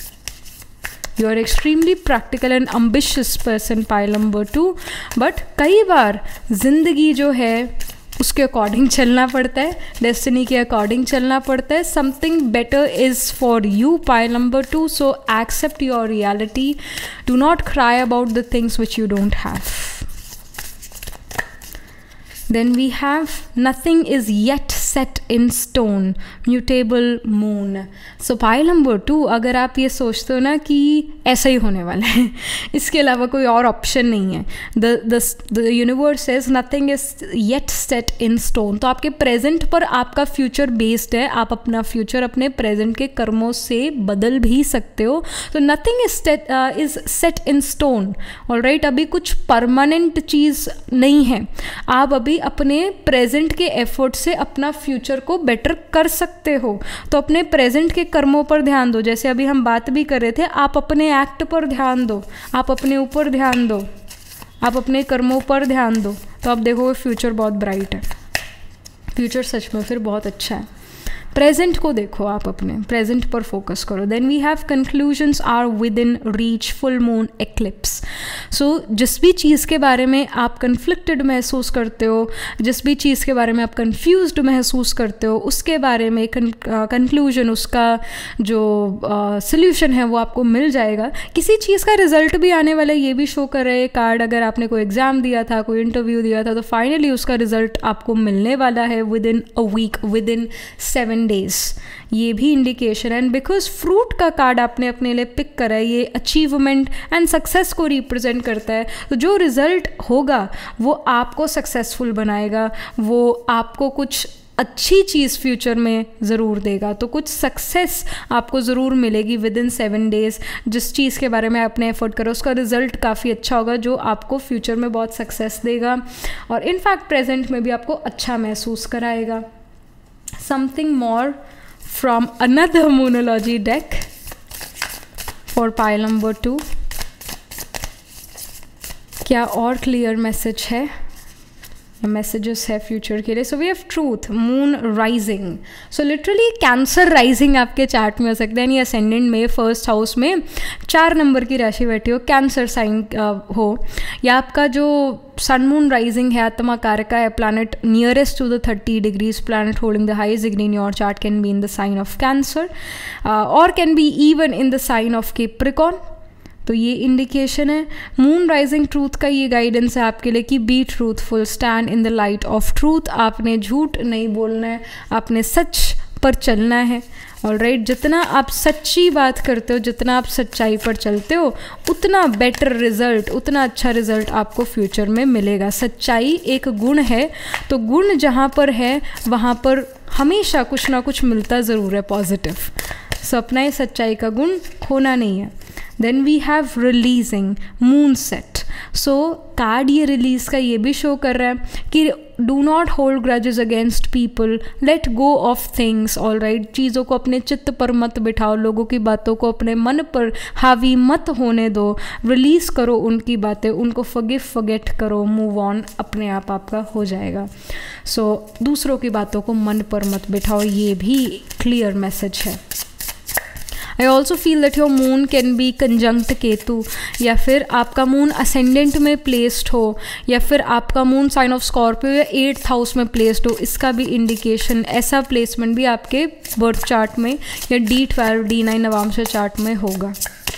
You are extremely practical and ambitious person pile number two, but कई बार जिंदगी जो है उसके अकॉर्डिंग चलना पड़ता है, डेस्टिनी के अकॉर्डिंग चलना पड़ता है। Something better is for you pile number two, so accept your reality, do not cry about the things which you don't have. Then we have nothing is yet set in stone, mutable moon. So pile number two, अगर आप ये सोचते हो ना कि ऐसा ही होने वाला है, इसके अलावा कोई और ऑप्शन नहीं है, the the the universe says nothing is yet set in stone. तो आपके प्रेजेंट पर आपका फ्यूचर बेस्ड है, आप अपना फ्यूचर अपने प्रेजेंट के कर्मों से बदल भी सकते हो। तो nothing is set uh, is set in stone, alright। अभी कुछ परमानेंट चीज़ नहीं है, आप अभी अपने प्रेजेंट के एफर्ट से अपना फ्यूचर को बेटर कर सकते हो। तो अपने प्रेजेंट के कर्मों पर ध्यान दो, जैसे अभी हम बात भी कर रहे थे, आप अपने एक्ट पर ध्यान दो, आप अपने ऊपर ध्यान दो, आप अपने कर्मों पर ध्यान दो, तो आप देखोगे फ्यूचर बहुत ब्राइट है, फ्यूचर सच में फिर बहुत अच्छा है। प्रेजेंट को देखो, आप अपने प्रेजेंट पर फोकस करो। Then we have conclusions are within reach, full moon eclipse. So जिस भी चीज़ के बारे में आप कन्फ्लिक्टेड महसूस करते हो, जिस भी चीज़ के बारे में आप कन्फ्यूज्ड महसूस करते हो, उसके बारे में कंक्लूजन, उसका जो सोल्यूशन uh, है वो आपको मिल जाएगा। किसी चीज़ का रिजल्ट भी आने वाला है, ये भी शो कर रहे हैं कार्ड। अगर आपने कोई एग्ज़ाम दिया था, कोई इंटरव्यू दिया था, तो फाइनली उसका रिजल्ट आपको मिलने वाला है within a week, within seven seven days, ये भी इंडिकेशन है। एंड बिकॉज फ्रूट का कार्ड आपने अपने लिए पिक करा है, ये अचीवमेंट एंड सक्सेस को रिप्रेजेंट करता है, तो जो रिजल्ट होगा वो आपको सक्सेसफुल बनाएगा, वो आपको कुछ अच्छी चीज़ फ्यूचर में ज़रूर देगा। तो कुछ सक्सेस आपको ज़रूर मिलेगी विद इन सेवन डेज़। जिस चीज़ के बारे में आपने एफर्ट करो उसका रिज़ल्ट काफ़ी अच्छा होगा, जो आपको फ्यूचर में बहुत सक्सेस देगा और इनफैक्ट प्रेजेंट में भी आपको अच्छा महसूस कराएगा। Something more from another mythology deck for pile number two. क्या और क्लियर मैसेज है, मैसेजेस है फ्यूचर के लिए? So we have truth, moon rising. So literally Cancer rising आपके चार्ट में हो सकता है, यानी असेंडेंट में फर्स्ट हाउस में चार नंबर की राशि बैठी हो, कैंसर साइन हो, या आपका जो सन मून राइजिंग है आत्मा कारका है, planet nearest to the thirty degrees, planet holding the highest degree in your chart can be in the sign of Cancer और can be even in the sign of Capricorn. तो ये indication है। Moon rising truth का ये guidance है आपके लिए कि be truthful, stand in the light of truth. आपने झूठ नहीं बोलना है, आपने सच पर चलना है। ऑलराइट, जितना आप सच्ची बात करते हो, जितना आप सच्चाई पर चलते हो, उतना बेटर रिजल्ट, उतना अच्छा रिजल्ट आपको फ्यूचर में मिलेगा। सच्चाई एक गुण है, तो गुण जहाँ पर है वहाँ पर हमेशा कुछ ना कुछ मिलता ज़रूर है पॉजिटिव। सो अपना ये सच्चाई का गुण खोना नहीं है। Then we have releasing, moon set. So card ये रिलीज़ का ये भी शो कर रहा है कि do not hold grudges against people, let go of things. All right, चीज़ों को अपने चित्त पर मत बिठाओ, लोगों की बातों को अपने मन पर हावी मत होने दो, रिलीज़ करो उनकी बातें, उनको फॉरगिव फॉरगेट करो, मूव ऑन, अपने आप आपका हो जाएगा। सो so, दूसरों की बातों को मन पर मत बिठाओ, ये भी क्लियर मैसेज है। I also feel that your moon can be conjunct Ketu, या फिर आपका मून असेंडेंट में प्लेस्ड हो, या फिर आपका मून साइन ऑफ स्कॉर्पियो या एट्थ हाउस में प्लेस्ड हो, इसका भी इंडिकेशन, ऐसा प्लेसमेंट भी आपके बर्थ चार्ट में या D twelve D nine Navamsa chart में होगा।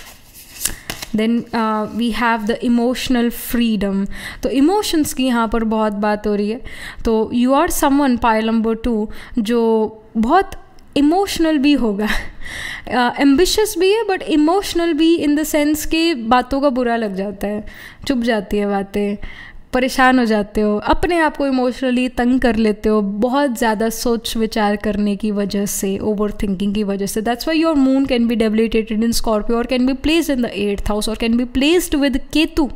Then we have the emotional freedom. तो इमोशंस की यहाँ पर बहुत बात हो रही है। तो you are someone, pile number two, जो बहुत इमोशनल भी होगा, एम्बिशियस uh, भी है, बट इमोशनल भी इन द सेंस कि बातों का बुरा लग जाता है, चुप जाती है बातें, परेशान हो जाते हो, अपने आप को इमोशनली तंग कर लेते हो बहुत ज़्यादा सोच विचार करने की वजह से, ओवर थिंकिंग की वजह से। That's why your moon can be debilitated in Scorpio और can be placed in the eighth house और can be placed with Ketu.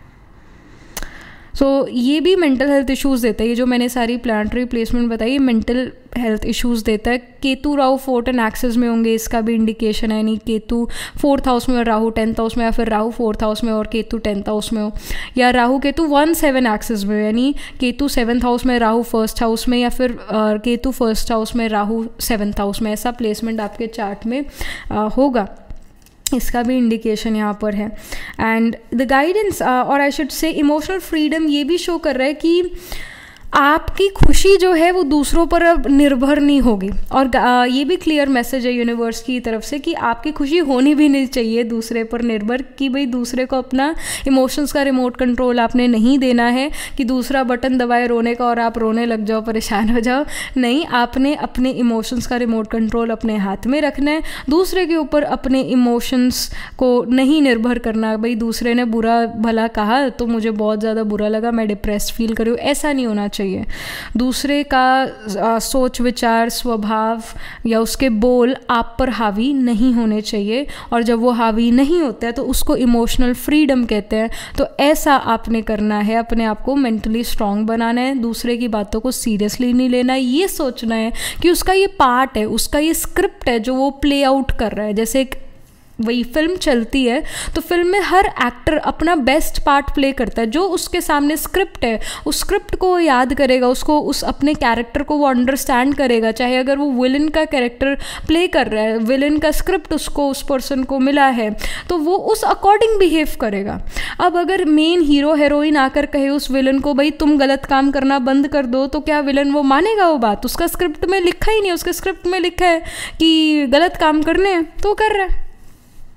So so, ये भी मेंटल हेल्थ इश्यूज़ देता है। ये जो मैंने सारी प्लानिटरी प्लेसमेंट बताई, ये मेंटल हेल्थ इश्यूज़ देता है। Ketu Rahu fourth and axis में होंगे, इसका भी इंडिकेशन है। यानी केतु फोर्थ हाउस में और राहु टेंथ हाउस में, या फिर राहु फोर्थ हाउस में और केतु टेंथ हाउस में हो, या Rahu Ketu one seven axis में हो, यानी केतु सेवन्थ हाउस में, राहु फर्स्ट हाउस में, या फिर uh, केतु फर्स्ट हाउस में, राहु सेवन्थ हाउस में। ऐसा प्लेसमेंट आपके चार्ट में uh, होगा, इसका भी इंडिकेशन यहाँ पर है। एंड द गाइडेंस और I should say emotional freedom ये भी शो कर रहा है कि आपकी खुशी जो है वो दूसरों पर अब निर्भर नहीं होगी। और ये भी क्लियर मैसेज है यूनिवर्स की तरफ से कि आपकी खुशी होनी भी नहीं चाहिए दूसरे पर निर्भर, कि भाई दूसरे को अपना इमोशंस का रिमोट कंट्रोल आपने नहीं देना है कि दूसरा बटन दबाए रोने का और आप रोने लग जाओ, परेशान हो जाओ। नहीं, आपने अपने इमोशंस का रिमोट कंट्रोल अपने हाथ में रखना है। दूसरे के ऊपर अपने इमोशंस को नहीं निर्भर करना, भाई दूसरे ने बुरा भला कहा तो मुझे बहुत ज़्यादा बुरा लगा, मैं डिप्रेस्ड फील करूँ, ऐसा नहीं होना चाहिए। दूसरे का आ, सोच विचार स्वभाव या उसके बोल आप पर हावी नहीं होने चाहिए, और जब वो हावी नहीं होता है तो उसको इमोशनल फ्रीडम कहते हैं। तो ऐसा आपने करना है, अपने आप को मेंटली स्ट्रांग बनाना है, दूसरे की बातों को सीरियसली नहीं लेना है, ये सोचना है कि उसका ये पार्ट है, उसका ये स्क्रिप्ट है जो वो प्ले आउट कर रहा है। जैसे एक वही फिल्म चलती है तो फिल्म में हर एक्टर अपना बेस्ट पार्ट प्ले करता है, जो उसके सामने स्क्रिप्ट है उस स्क्रिप्ट को वो याद करेगा, उसको उस अपने कैरेक्टर को वो अंडरस्टैंड करेगा। चाहे अगर वो विलन का कैरेक्टर प्ले कर रहा है, विलन का स्क्रिप्ट उसको उस पर्सन को मिला है तो वो उस अकॉर्डिंग बिहेव करेगा। अब अगर मेन हीरो हीरोइन आकर कहे उस विलन को भाई तुम गलत काम करना बंद कर दो, तो क्या विलन वो मानेगा वो बात? उसका स्क्रिप्ट में लिखा ही नहीं, उसके स्क्रिप्ट में लिखा है कि गलत काम करने हैं तो कर रहा है।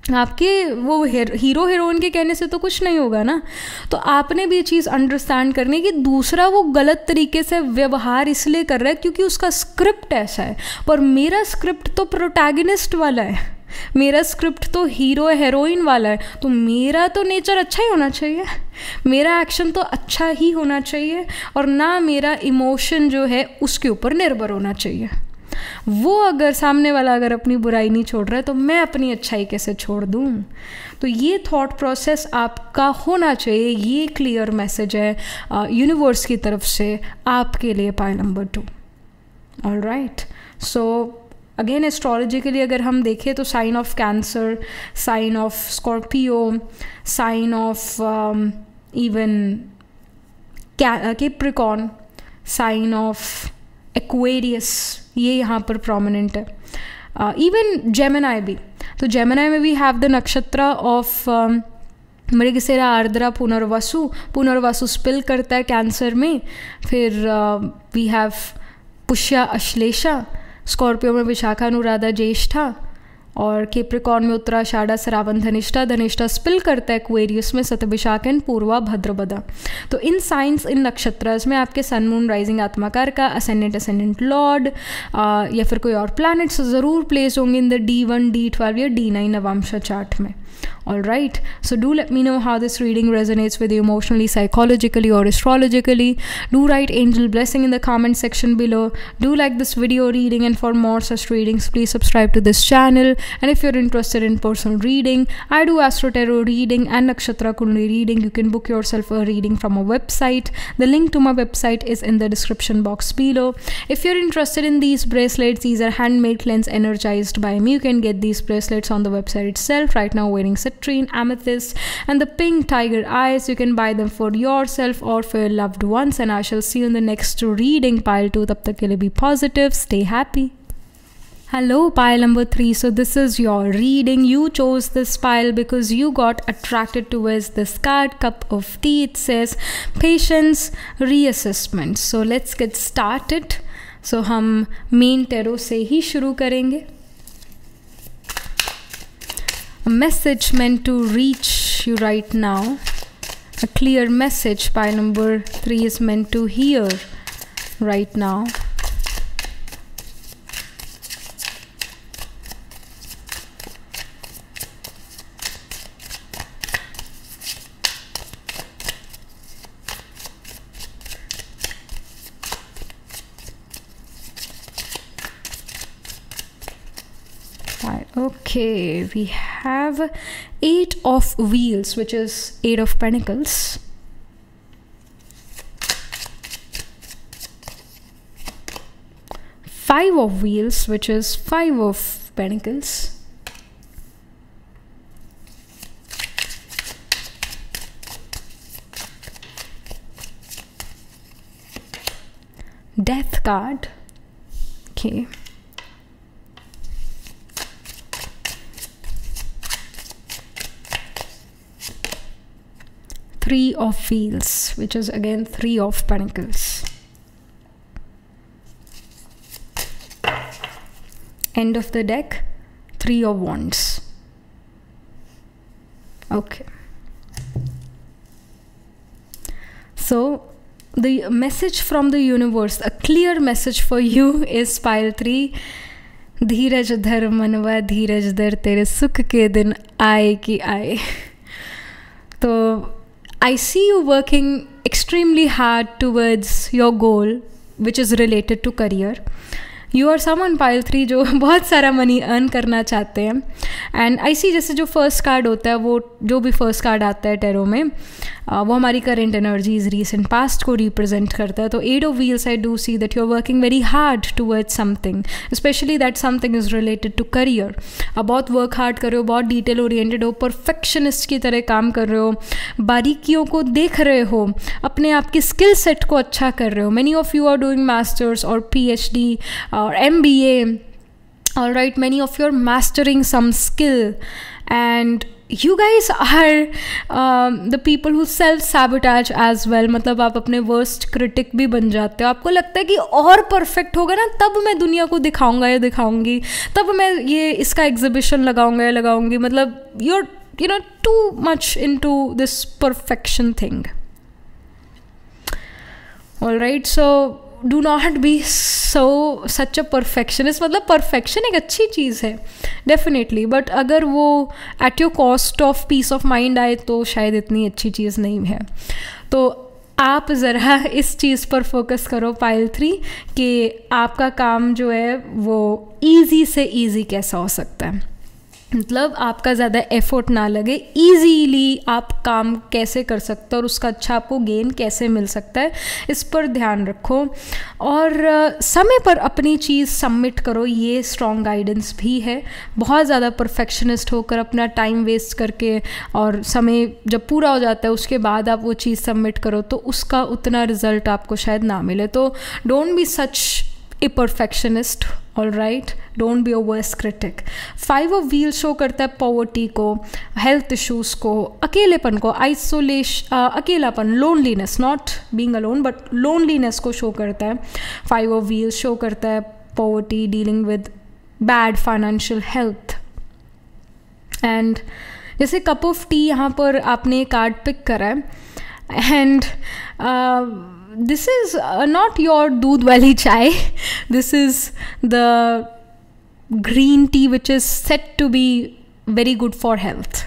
आपके वो हीरो हीरोइन के कहने से तो कुछ नहीं होगा ना। तो आपने भी ये चीज़ अंडरस्टैंड करनी कि दूसरा वो गलत तरीके से व्यवहार इसलिए कर रहा है क्योंकि उसका स्क्रिप्ट ऐसा है, पर मेरा स्क्रिप्ट तो प्रोटैगनिस्ट वाला है, मेरा स्क्रिप्ट तो हीरो हीरोइन वाला है, तो मेरा तो नेचर अच्छा ही होना चाहिए, मेरा एक्शन तो अच्छा ही होना चाहिए, और ना मेरा इमोशन जो है उसके ऊपर निर्भर होना चाहिए। वो अगर सामने वाला अगर अपनी बुराई नहीं छोड़ रहा है तो मैं अपनी अच्छाई कैसे छोड़ दूँ। तो ये थॉट प्रोसेस आपका होना चाहिए। ये क्लियर मैसेज है यूनिवर्स की तरफ से आपके लिए pile number two. All right, so again astrologically अगर हम देखें तो sign of Cancer, sign of Scorpio, sign of even Capricorn, sign of Aquarius, ये यहाँ पर प्रोमिनेंट है। इवन जेमिनाई भी, तो जेमिनाई में we have the nakshatra of Mrigashira, Ardra, Punarvasu. Punarvasu spill करता है कैंसर में। फिर we have Pushya, Ashlesha. Scorpio में विशाखा, अनुराधा, ज्येष्ठा, और कैप्रिकॉर्न में उत्तराषाढ़ा, श्रावण, धनिष्ठा। धनिष्ठा स्पिल करता है एक्वेरियस में शतभिषा एंड पूर्वा, भद्रपदा। तो इन साइंस, इन नक्षत्रस में आपके सन, मून, राइजिंग, आत्माकार का, असेंडेंट, असेंडेंट लॉर्ड या फिर कोई और प्लैनेट्स ज़रूर प्लेस होंगे in the D one, D twelve या डी नाइन नवांश चार्ट में। All right, so do let me know how this reading resonates with you emotionally, psychologically, or astrologically. Do write angel blessing in the comment section below. Do like this video reading, and for more such readings, please subscribe to this channel. And if you're interested in personal reading, I do Astro Tarot reading and Nakshatra Kundali reading. You can book yourself a reading from a website. The link to my website is in the description box below. If you're interested in these bracelets, these are handmade, cleansed, energized by me. You can get these bracelets on the website itself. Right now, wearing citrine, amethyst, and the pink tiger eyes. You can buy them for yourself or for your loved ones, and I shall see you in the next reading. Pile two, tab tak ke liye be positive, stay happy. Hello, pile number three. So this is your reading. You chose this pile because you got attracted towards this card, Cup of Tea. It says patience, reassessment. So let's get started. So हम main tarot से ही शुरू करेंगे. A message meant to reach you right now. A clear message pile number three is meant to hear right now. Okay, we have eight of wheels, which is eight of pentacles. Five of wheels, which is five of pentacles. Death card. Okay. Three of wheels, which is again three of pentacles. End of the deck, three of wands. Okay. So the message from the universe, a clear message for you is pile three. धीरज धर मनवा धीरज धर, तेरे सुख के दिन आए कि आए. तो I see you working extremely hard towards your goal, which is related to career. You are someone pile three जो बहुत सारा मनी अर्न करना चाहते हैं. एंड आई सी जैसे जो फर्स्ट कार्ड होता है, वो जो भी फर्स्ट कार्ड आता है टेरो में, वो हमारी करेंट एनर्जीज, रीसेंट पास्ट को रिप्रेजेंट करता है. तो eight of wheels I do see that you are working very hard towards something, especially that something is related to career. आप बहुत वर्क हार्ड कर रहे हो, बहुत डिटेल ओरिएंटेड हो, परफेक्शनिस्ट की तरह काम कर रहे हो, बारीकियों को देख रहे हो, अपने आप की स्किल सेट को अच्छा कर रहे हो. Many of you are doing masters और पी एच डी और M B A all right, many of you are mastering some skill, and you guys are um, the people who self sabotage as well. मतलब आप अपने worst critic भी बन जाते हो. आपको लगता है कि और perfect होगा ना, तब मैं दुनिया को दिखाऊंगा या दिखाऊंगी, तब मैं ये इसका exhibition लगाऊंगा या लगाऊंगी. मतलब you're you know too much into this perfection thing. All right, so do not be so such a perfectionist. मतलब perfection एक अच्छी चीज़ है definitely, but अगर वो at your cost of peace of mind आए तो शायद इतनी अच्छी चीज़ नहीं है. तो आप ज़रा इस चीज़ पर फोकस करो पाइल थ्री, कि आपका काम जो है वो ईजी से ईजी कैसा हो सकता है. मतलब आपका ज़्यादा एफर्ट ना लगे, ईजीली आप काम कैसे कर सकते हो और उसका अच्छा आपको गेन कैसे मिल सकता है, इस पर ध्यान रखो. और समय पर अपनी चीज़ सबमिट करो, ये स्ट्रॉन्ग गाइडेंस भी है. बहुत ज़्यादा परफेक्शनिस्ट होकर अपना टाइम वेस्ट करके और समय जब पूरा हो जाता है उसके बाद आप वो चीज़ सबमिट करो तो उसका उतना रिज़ल्ट आपको शायद ना मिले. तो don't be such a perfectionist. All right, don't be a worst critic. Five of wheel show करता है पॉवर्टी को, हेल्थ इश्यूज़ को, अकेलेपन को, आइसोलेशन, अकेलापन, loneliness, not being alone but loneliness को शो करता है. फाइव ऑफ व्हील शो करता है poverty, dealing with bad financial health. And जैसे कप ऑफ टी यहाँ पर आपने कार्ड पिक करा है, and this is uh, not your doodh wali chai. This is the green tea which is said to be very good for health.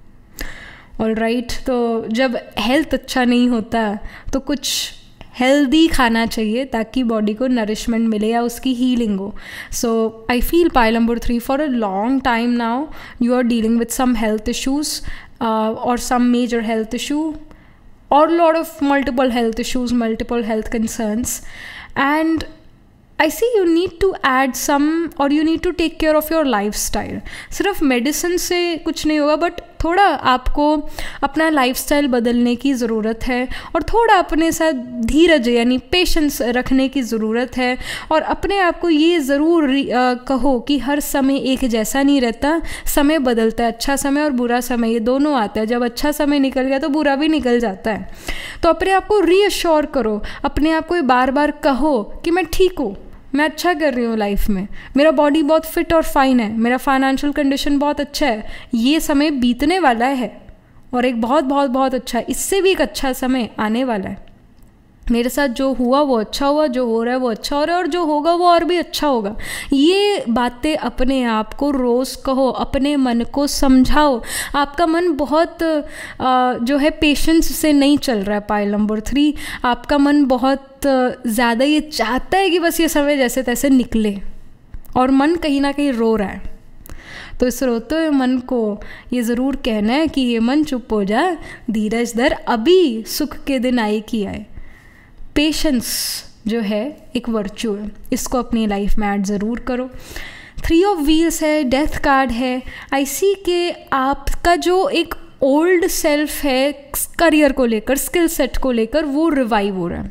All right, तो जब health अच्छा नहीं होता तो कुछ हेल्दी खाना चाहिए ताकि बॉडी को नरिशमेंट मिले या उसकी हीलिंग हो. So I feel pile number three, for a long time now you are dealing with some health issues और some major health issue, or a lot of multiple health issues, multiple health concerns, and I see you need to add some, or you need to take care of your lifestyle. सिर्फ medicine से कुछ नहीं होगा, but थोड़ा आपको अपना lifestyle बदलने की ज़रूरत है और थोड़ा अपने साथ धीरज यानी पेशेंस रखने की ज़रूरत है. और अपने आप को ये ज़रूर कहो कि हर समय एक जैसा नहीं रहता, समय बदलता है. अच्छा समय और बुरा समय ये दोनों आता है. जब अच्छा समय निकल गया तो बुरा भी निकल जाता है. तो अपने आप को रीअश्योर करो, अपने आप को बार बार कहो कि मैं ठीक हूँ, मैं अच्छा कर रही हूँ लाइफ में, मेरा बॉडी बहुत फिट और फाइन है, मेरा फाइनेंशियल कंडीशन बहुत अच्छा है, ये समय बीतने वाला है और एक बहुत बहुत बहुत अच्छा है, इससे भी एक अच्छा समय आने वाला है. मेरे साथ जो हुआ वो अच्छा हुआ, जो हो रहा है वो अच्छा हो रहा है और जो होगा वो और भी अच्छा होगा. ये बातें अपने आप को रोज़ कहो, अपने मन को समझाओ. आपका मन बहुत आ, जो है पेशेंस से नहीं चल रहा है पाइल नंबर थ्री. आपका मन बहुत ज़्यादा ये चाहता है कि बस ये समय जैसे तैसे निकले, और मन कहीं ना कहीं रो रहा है. तो इस रोते हुए मन को ये ज़रूर कहना है कि ये मन चुप हो जा, धीरज धर, अभी सुख के दिन आए कि आए. पेशेंस जो है एक वर्चू है, इसको अपनी लाइफ में ऐड ज़रूर करो. थ्री ऑफ व्हील्स है, डेथ कार्ड है. आई सी के आपका जो एक ओल्ड सेल्फ है करियर को लेकर, स्किल सेट को लेकर, वो रिवाइव हो रहा है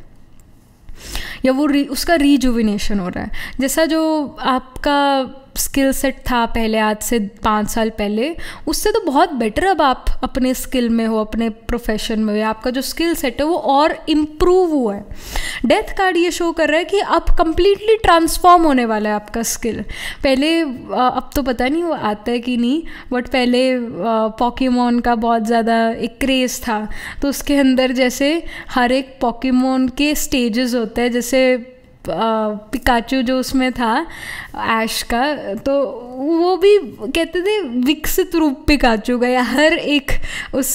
या वो री, उसका रीजुविनेशन हो रहा है. जैसा जो आपका स्किल सेट था पहले, आज से पाँच साल पहले, उससे तो बहुत बेटर अब आप अपने स्किल में हो, अपने प्रोफेशन में हो. आपका जो स्किल सेट है वो और इम्प्रूव हुआ है. डेथ कार्ड ये शो कर रहा है कि अब कम्प्लीटली ट्रांसफॉर्म होने वाला है आपका स्किल. पहले अब तो पता नहीं वो आता है कि नहीं, बट पहले पॉकीमोन का बहुत ज़्यादा एक क्रेज़ था, तो उसके अंदर जैसे हर एक पॉकीमोन के स्टेजेस होते हैं. जैसे पिकाचू जो उसमें था ऐश का, तो वो भी कहते थे विकसित रूप पिकाचू का, या हर एक उस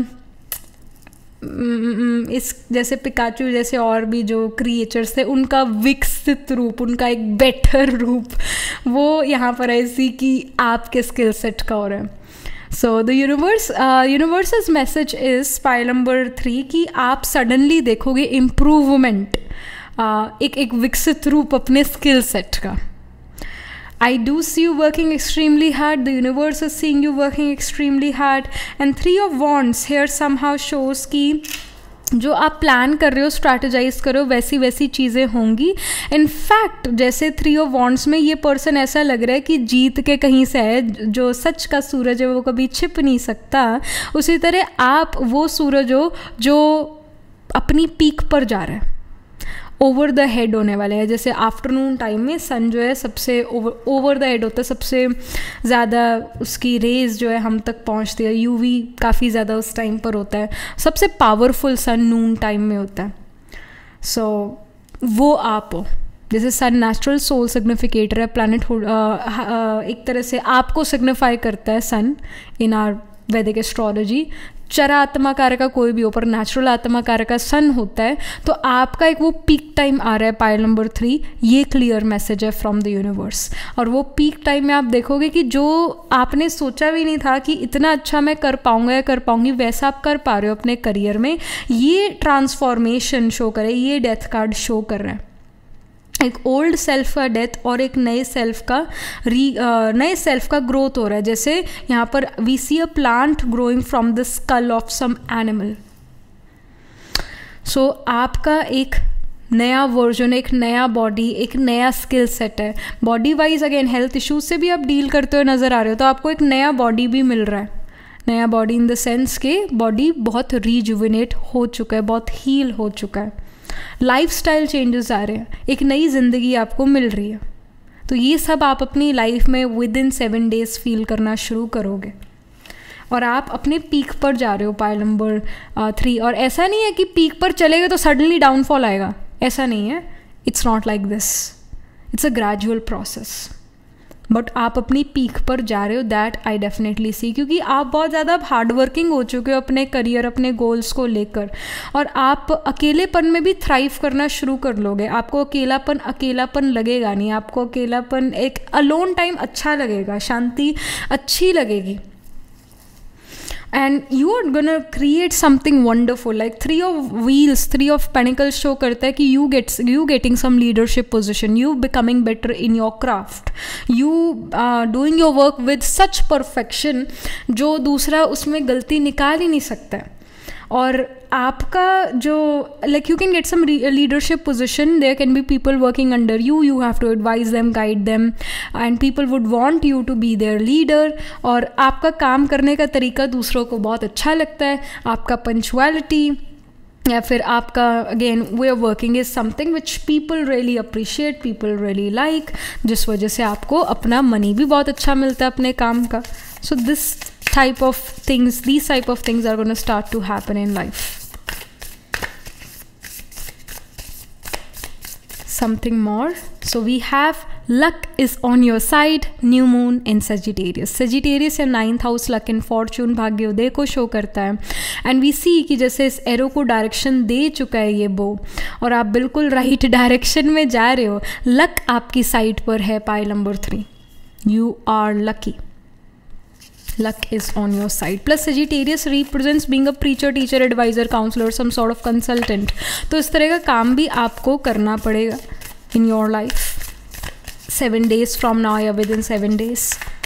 इस जैसे पिकाचू जैसे और भी जो क्रिएचर्स थे उनका विकसित रूप, उनका एक बेटर रूप, वो यहाँ पर ऐसी कि आपके स्किल सेट का हो रहा है. So the universe universe's message is pile number three कि आप सडनली देखोगे इम्प्रूवमेंट, Uh, एक एक विकसित रूप अपने स्किल सेट का. I do see you working extremely hard, the universe is seeing you working extremely hard. And three of wands here somehow shows कि जो आप प्लान कर रहे हो, स्ट्रैटेजाइज कर रहे हो, वैसी वैसी चीज़ें होंगी. इनफैक्ट जैसे थ्री ऑफ वॉन्ड्स में ये पर्सन ऐसा लग रहा है कि जीत के कहीं से है, जो सच का सूरज है वो कभी छिप नहीं सकता. उसी तरह आप वो सूरज हो जो अपनी पीक पर जा रहा है, ओवर द हेड होने वाले हैं. जैसे आफ्टरनून टाइम में सन जो है सबसे ओवर ओवर द हेड होता है, सबसे ज़्यादा उसकी रेज जो है हम तक पहुंचती है. यूवी काफ़ी ज़्यादा उस टाइम पर होता है. सबसे पावरफुल सन नून टाइम में होता है. सो so, वो आप हो. जैसे सन नेचुरल सोल सिग्निफिकेटर है, प्लैनेट एक तरह से आपको सिग्निफाई करता है सन इन आर वैदिक एस्ट्रोलॉजी. चरा आत्मा कारक का कोई भी हो, पर नेचुरल आत्मा कारक का सन होता है. तो आपका एक वो पीक टाइम आ रहा है, पाइल नंबर थ्री. ये क्लियर मैसेज है फ्रॉम द यूनिवर्स. और वो पीक टाइम में आप देखोगे कि जो आपने सोचा भी नहीं था कि इतना अच्छा मैं कर पाऊंगा या कर पाऊंगी, वैसा आप कर पा रहे हो अपने करियर में. ये ट्रांसफॉर्मेशन शो करे, ये डेथ कार्ड शो कर रहा है. एक ओल्ड सेल्फ का डेथ और एक नए सेल्फ का री नए सेल्फ का ग्रोथ हो रहा है. जैसे यहाँ पर we see a plant growing from the skull of some animal. So आपका एक नया वर्जन, एक नया बॉडी, एक नया स्किल सेट है. Body wise again health issues से भी आप डील करते हुए नज़र आ रहे हो, तो आपको एक नया बॉडी भी मिल रहा है. नया बॉडी इन द सेंस के बॉडी बहुत रीजुविनेट हो चुका है, बहुत हील हो चुका है. लाइफस्टाइल चेंजेस आ रहे हैं, एक नई ज़िंदगी आपको मिल रही है. तो ये सब आप अपनी लाइफ में within seven days feel करना शुरू करोगे. और आप अपने पीक पर जा रहे हो, पाइल नंबर थ्री. और ऐसा नहीं है कि पीक पर चलेगा तो सडनली डाउनफॉल आएगा, ऐसा नहीं है. It's not like this. It's a gradual process. But आप अपनी पीक पर जा रहे हो, दैट आई डेफिनेटली सी. क्योंकि आप बहुत ज़्यादा हार्ड वर्किंग हो चुके हो अपने करियर, अपने गोल्स को लेकर. और आप अकेलेपन में भी थ्राइव करना शुरू कर लोगे. आपको अकेलापन अकेलापन लगेगा नहीं. आपको अकेलापन, एक अलोन टाइम अच्छा लगेगा, शांति अच्छी लगेगी. and you are gonna create something wonderful. like three of wheels, three of pentacles show करता है कि you get you getting some leadership position, you becoming better in your craft, you uh, doing your work with such perfection जो दूसरा उसमें गलती निकाल ही नहीं सकता है. और आपका जो like you can get some leadership position, there can be people working under you, you have to advise them, guide them, and people would want you to be their leader. और आपका काम करने का तरीका दूसरों को बहुत अच्छा लगता है. आपका पंचुअलिटी या फिर आपका again way of working is something which people really appreciate, people really like, जिस वजह से आपको अपना मनी भी बहुत अच्छा मिलता है अपने काम का. So this type of things, these type of things are going to start to happen in life. Something more. So we have luck is on your side, new moon in Sagittarius. Sagittarius या ninth house luck and fortune, भाग्योदय को show करता है. And we सी कि जैसे इस arrow को direction दे चुका है ये बो, और आप बिल्कुल राइट डायरेक्शन में जा रहे हो. लक आपकी साइड पर है, pile number three. You are lucky. Luck is on your side. Plus Sagittarius represents being a preacher, teacher, advisor, counselor, some sort of consultant. तो इस तरह का काम भी आपको करना पड़ेगा in your life. Seven days from now या within seven days.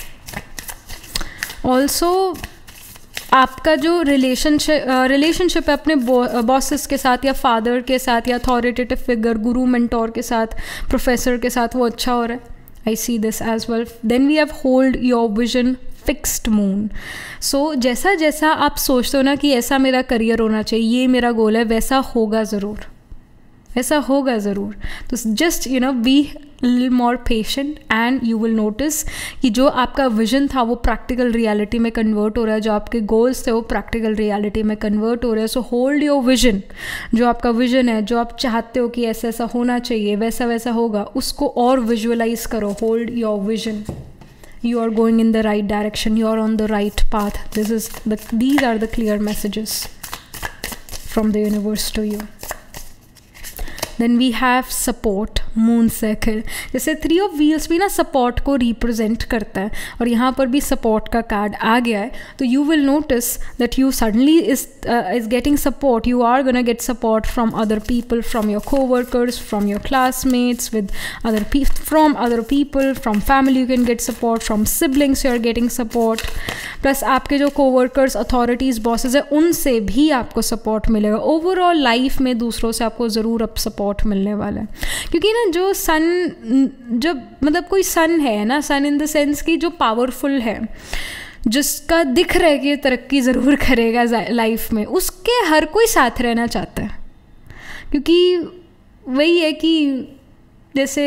Also आपका जो रिलेशनशिप रिलेशनशिप है अपने बॉसेस के साथ या फादर के साथ या अथॉरिटेटिव फिगर, गुरु, मेंटोर के साथ, प्रोफेसर के साथ, वो अच्छा हो रहा है. I see this as well. Then we have hold your vision, fixed moon. So जैसा जैसा आप सोचते हो ना कि ऐसा मेरा करियर होना चाहिए, ये मेरा गोल है, वैसा होगा ज़रूर, वैसा होगा ज़रूर. तो just you know be little more patient and you will notice कि जो आपका विजन था वो प्रैक्टिकल रियलिटी में कन्वर्ट हो रहा है, जो आपके गोल्स थे वो प्रैक्टिकल रियलिटी में कन्वर्ट हो रहे हैं. So hold your vision. जो आपका विजन है, जो आप चाहते हो कि ऐसा ऐसा होना चाहिए, वैसा वैसा होगा, उसको और विजुअलाइज करो. Hold your vision. You are going in the right direction. You are on the right path. This is the these are the clear messages from the universe to you. Then we have support, moon circle. जैसे three of wheels भी ना support को represent करता है, और यहाँ पर भी सपोर्ट का कार्ड आ गया है. तो you will notice that you suddenly is is getting support. You are gonna get support from other people, from your coworkers, from your classmates, with other from other people, from family you can get support, from siblings you are getting support. Plus आपके जो coworkers, authorities, bosses है, उनसे भी आपको support मिलेगा. Overall life में दूसरों से आपको ज़रूर अब सपोर्ट मिलने वाला है. क्योंकि ना जो सन, जब मतलब कोई सन है ना, सन इन द सेंस कि जो पावरफुल है, जिसका दिख रहा है कि तरक्की ज़रूर करेगा लाइफ में, उसके हर कोई साथ रहना चाहता है. क्योंकि वही है कि जैसे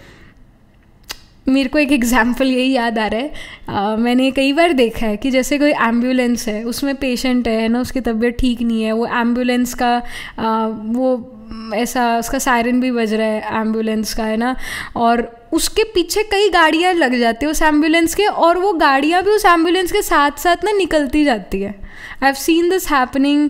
मेरे को एक एग्जाम्पल यही याद आ रहा है. आ, मैंने कई बार देखा है कि जैसे कोई एम्बुलेंस है, उसमें पेशेंट है ना, उसकी तबीयत ठीक नहीं है, वो एम्बुलेंस का आ, वो ऐसा उसका सायरन भी बज रहा है एम्बुलेंस का, है ना, और उसके पीछे कई गाड़ियाँ लग जाती है उस एम्बुलेंस के, और वो गाड़ियाँ भी उस एम्बुलेंस के साथ साथ ना निकलती जाती है. I have seen this happening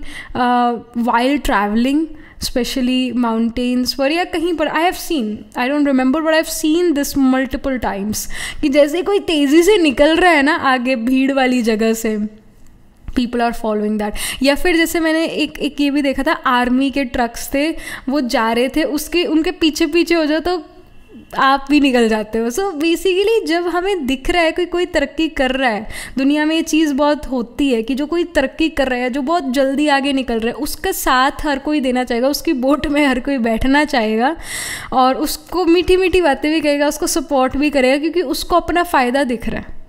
while travelling, specially mountains पर या कहीं पर. I have seen, I don't remember, but I have seen this multiple times कि जैसे कोई तेज़ी से निकल रहा है ना आगे भीड़ वाली जगह से, पीपल आर फॉलोइंग दैट. या फिर जैसे मैंने एक एक ये भी देखा था, आर्मी के ट्रक्स थे, वो जा रहे थे, उसके उनके पीछे पीछे हो जाओ तो आप भी निकल जाते हो. सो बेसिकली जब हमें दिख रहा है कि कोई तरक्की कर रहा है, दुनिया में ये चीज़ बहुत होती है कि जो कोई तरक्की कर रहा है, जो बहुत जल्दी आगे निकल रहा है, उसका साथ हर कोई देना चाहेगा, उसकी बोट में हर कोई बैठना चाहेगा, और उसको मीठी मीठी बातें भी कहेगा, उसको सपोर्ट भी करेगा, क्योंकि उसको अपना फ़ायदा दिख रहा है.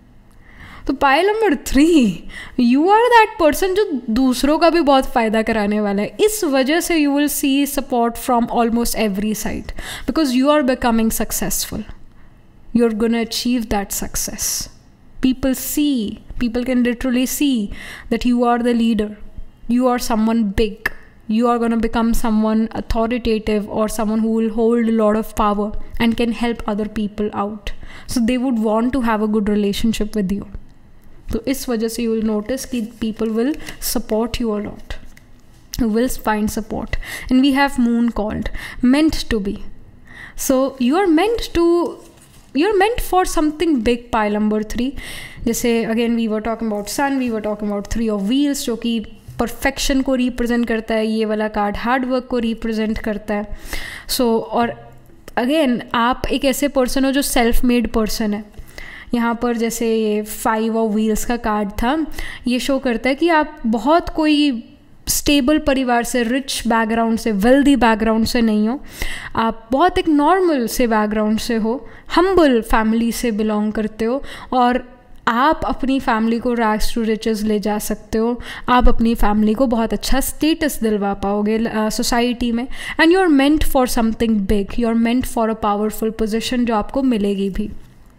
तो pile number three, you are that person जो दूसरों का भी बहुत फ़ायदा कराने वाला है. इस वजह से you will see support from almost every side, because you are becoming successful. You are gonna achieve that success. People see, people can literally see that you are the leader, you are someone big, you are going to become someone authoritative or someone who will hold a lot of power and can help other people out. So they would want to have a good relationship with you. So इस वजह से you will notice कि people will support you a lot, you will find support. And we have moon called meant to be. So you are meant to, you're meant for something big. Pile number three, जैसे again we were talking about sun, we were talking about three of wheels जो कि perfection को represent करता है, ये वाला card hard work को represent करता है. सो so, और अगेन आप एक ऐसे पर्सन हो जो सेल्फ मेड पर्सन है. यहाँ पर जैसे ये फाइव ऑफ व्हील्स का कार्ड था, ये शो करता है कि आप बहुत कोई स्टेबल परिवार से, रिच बैकग्राउंड से, वेल्दी बैकग्राउंड से नहीं हो. आप बहुत एक नॉर्मल से बैकग्राउंड से हो, हम्बल फैमिली से बिलोंग करते हो, और आप अपनी फैमिली को रैग्स टू रिचेस ले जा सकते हो. आप अपनी फैमिली को बहुत अच्छा स्टेटस दिलवा पाओगे सोसाइटी uh, में. And you are meant for something big, you are meant for a powerful position जो आपको मिलेगी भी.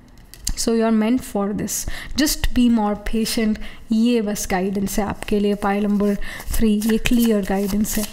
So you are meant for this, just be more patient. ये बस गाइडेंस है आपके लिए पाइल नंबर थ्री, ये क्लियर गाइडेंस है.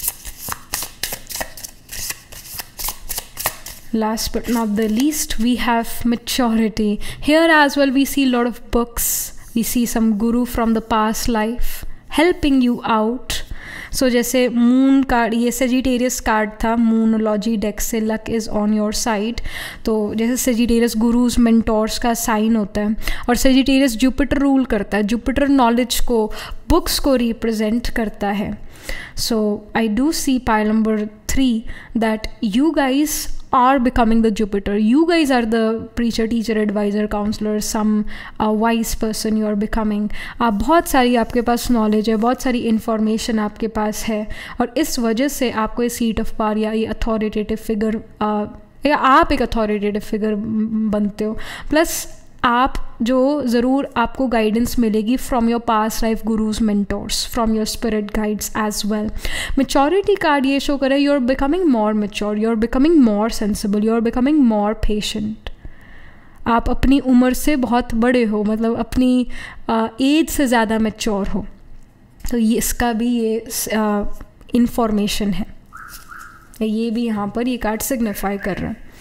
Last but not the least, we have maturity. Here as well we see a lot of books, we see some guru from the past life helping you out. So जैसे moon card, ये Sagittarius card था, Moonology deck से luck is on your side. तो जैसे Sagittarius gurus mentors का sign होता है, और सेजिटेरियस जुपिटर रूल करता है. जुपिटर नॉलेज को, बुक्स को रिप्रेजेंट करता है. So I do see pile number three that you guys are becoming the Jupiter. You guys are the preacher, teacher, advisor, counselor, some uh, wise person you are becoming. आप बहुत सारी आपके पास knowledge है, बहुत सारी information आपके पास है, और इस वजह से आपको ये सीट ऑफ पावर या ये अथॉरिटेटिव फिगर uh, या आप एक अथॉरिटेटिव फिगर बनते हो. प्लस आप जो ज़रूर आपको गाइडेंस मिलेगी from your past life gurus mentors, from your spirit guides as well. Maturity card ये शो करे you are becoming more mature, you are becoming more sensible, you are becoming more patient. आप अपनी उम्र से बहुत बड़े हो, मतलब अपनी एज uh, से ज़्यादा मेच्योर हो. तो ये इसका भी ये इंफॉर्मेशन uh, है, ये भी यहाँ पर ये कार्ड सिग्निफाई कर रहा है.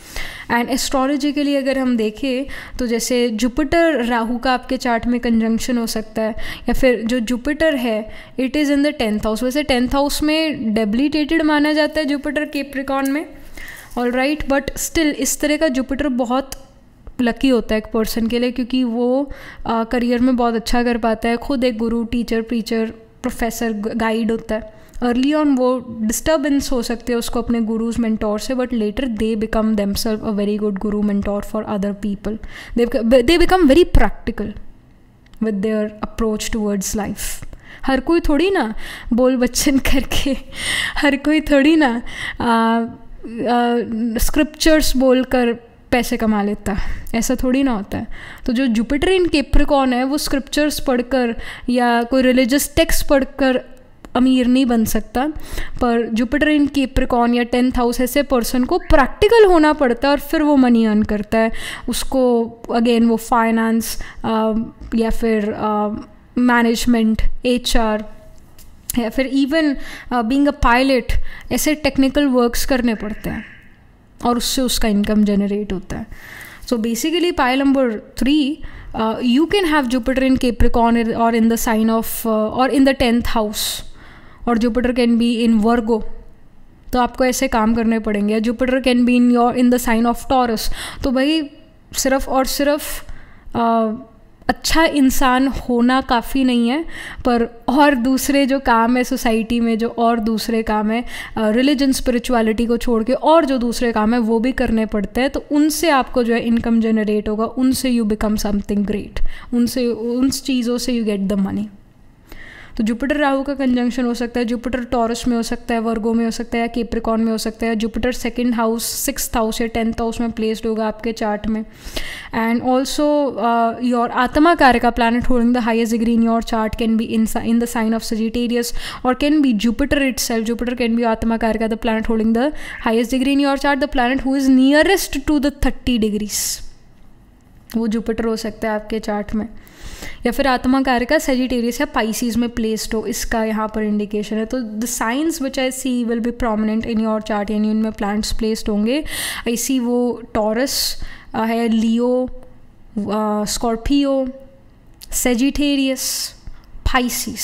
एंड एस्ट्रोलॉजिकली अगर हम देखें तो जैसे जुपिटर राहु का आपके चार्ट में कंजंक्शन हो सकता है, या फिर जो जुपिटर है it is in the tenth house. वैसे टेंथ हाउस में डेबिलिटेटेड माना जाता है जुपिटर कैप्रिकॉर्न में, ऑल राइट, बट स्टिल इस तरह का जुपिटर बहुत लकी होता है एक पर्सन के लिए, क्योंकि वो करियर uh, में बहुत अच्छा कर पाता है, खुद एक गुरु, टीचर, प्रीचर, प्रोफेसर, गाइड होता है. अर्ली ऑन वो डिस्टर्बेंस हो सकते हैं उसको अपने गुरुज मेंटोर से, but later they become themselves a very good guru mentor for other people. They become very practical with their approach towards life. हर कोई थोड़ी ना बोल बच्चन करके, हर कोई थोड़ी ना स्क्रिप्चर्स बोल कर पैसे कमा लेता है, ऐसा थोड़ी ना होता है. तो जो जुपिटर इन कैप्रिकॉर्न है वो स्क्रिप्चर्स पढ़कर या कोई रिलीजियस टेक्स्ट पढ़कर अमीर नहीं बन सकता, पर जुपिटर इन कैप्रिकॉर्न या टेंथ हाउस ऐसे पर्सन को प्रैक्टिकल होना पड़ता है और फिर वो मनी अर्न करता है. उसको अगेन वो फाइनेंस या फिर मैनेजमेंट, एच आर, या फिर इवन बीइंग अ पायलट, ऐसे टेक्निकल वर्क्स करने पड़ते हैं और उससे उसका इनकम जनरेट होता है. So basically pile number three, you can have Jupiter in Capricorn और इन द साइन ऑफ और इन द टेंथ हाउस, और Jupiter can be in Virgo, तो आपको ऐसे काम करने पड़ेंगे. Jupiter can be in your in the sign of Taurus, तो भाई सिर्फ और सिर्फ uh, अच्छा इंसान होना काफ़ी नहीं है, पर और दूसरे जो काम है सोसाइटी में, जो और दूसरे काम है रिलीजन स्पिरिचुअलिटी को छोड़ के, और जो दूसरे काम है वो भी करने पड़ते हैं. तो उनसे आपको जो है इनकम जनरेट होगा, उनसे यू बिकम समथिंग ग्रेट, उनसे उन चीज़ों से यू गेट द मनी. तो जुपिटर राहु का कंजंक्शन हो सकता है, जुपिटर टॉरस में हो सकता है, वर्गो में हो सकता है, या कैप्रिकॉर्न में हो सकता है. Jupiter second house, sixth house या टेंथ हाउस में प्लेस्ड होगा आपके चार्ट में. And also your atma karaka planet holding the highest degree in your chart can be in in the sign of Sagittarius, और can be Jupiter itself. Jupiter can be atma karaka the planet holding the highest degree in your chart, the planet who is nearest to the thirty degrees, वो Jupiter हो सकता है आपके chart में. या फिर आत्मा कारका सेजिटेरियस या पाइसिस में प्लेस्ड हो, इसका यहाँ पर इंडिकेशन है. तो the signs which I see will be prominent in your chart, यानी उनमें प्लैनेट्स प्लेस्ड होंगे. आई सी वो टॉरस है, Leo, Scorpio, Sagittarius, Pisces,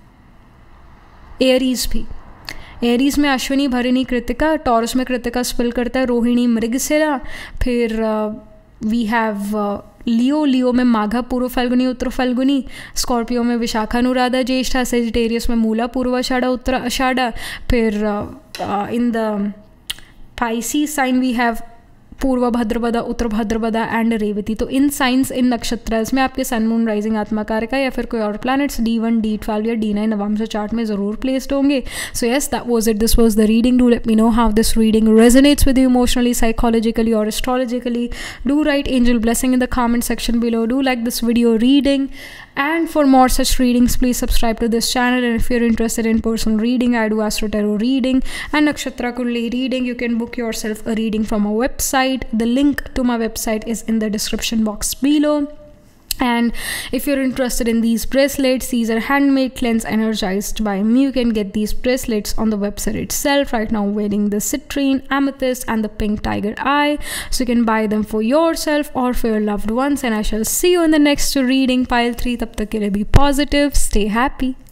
Aries भी. एरीज में अश्विनी, भरणी, कृतिका, टॉरस में कृतिका स्पिल करता है, रोहिणी, मृगशिरा. फिर वी हैव लियो, लियो में माघा, पूर्व फाल्गुनी, उत्तर फाल्गुनी. स्कॉर्पियो में विशाखा, अनुराधा, ज्येष्ठा. सेजिटेरियस में मूला, पूर्व आषाढ़ा, उत्तर आषाढ़ा. फिर in the Pisces sign we have Purva Bhadrapada, Uttara Bhadrapada and Revati. तो इन साइंस, इन नक्षत्रस में आपके सन, मून, राइजिंग, आत्मा कारका या फिर कोई और planets D one, D twelve या डी नाइन नवंबर चार्ट में ज़रूर प्लेस्ड होंगे. So yes, that was it. This was the reading. Do let me know how this reading resonates with you emotionally, psychologically or astrologically. Do write angel blessing in the comment section below. Do like this video reading, and for more such readings please subscribe to this channel. And if you're interested in personal reading, I do astro tarot reading and nakshatra kundali reading. You can book yourself a reading from our website. The link to my website is in the description box below. And if you're interested in these bracelets, these are handmade, cleansed, energized by me. You can get these bracelets on the website itself. Right now wearing the citrine, amethyst and the pink tiger eye, so you can buy them for yourself or for your loved ones. And I shall see you in the next reading, pile three. Tab tak ke liye be positive, stay happy.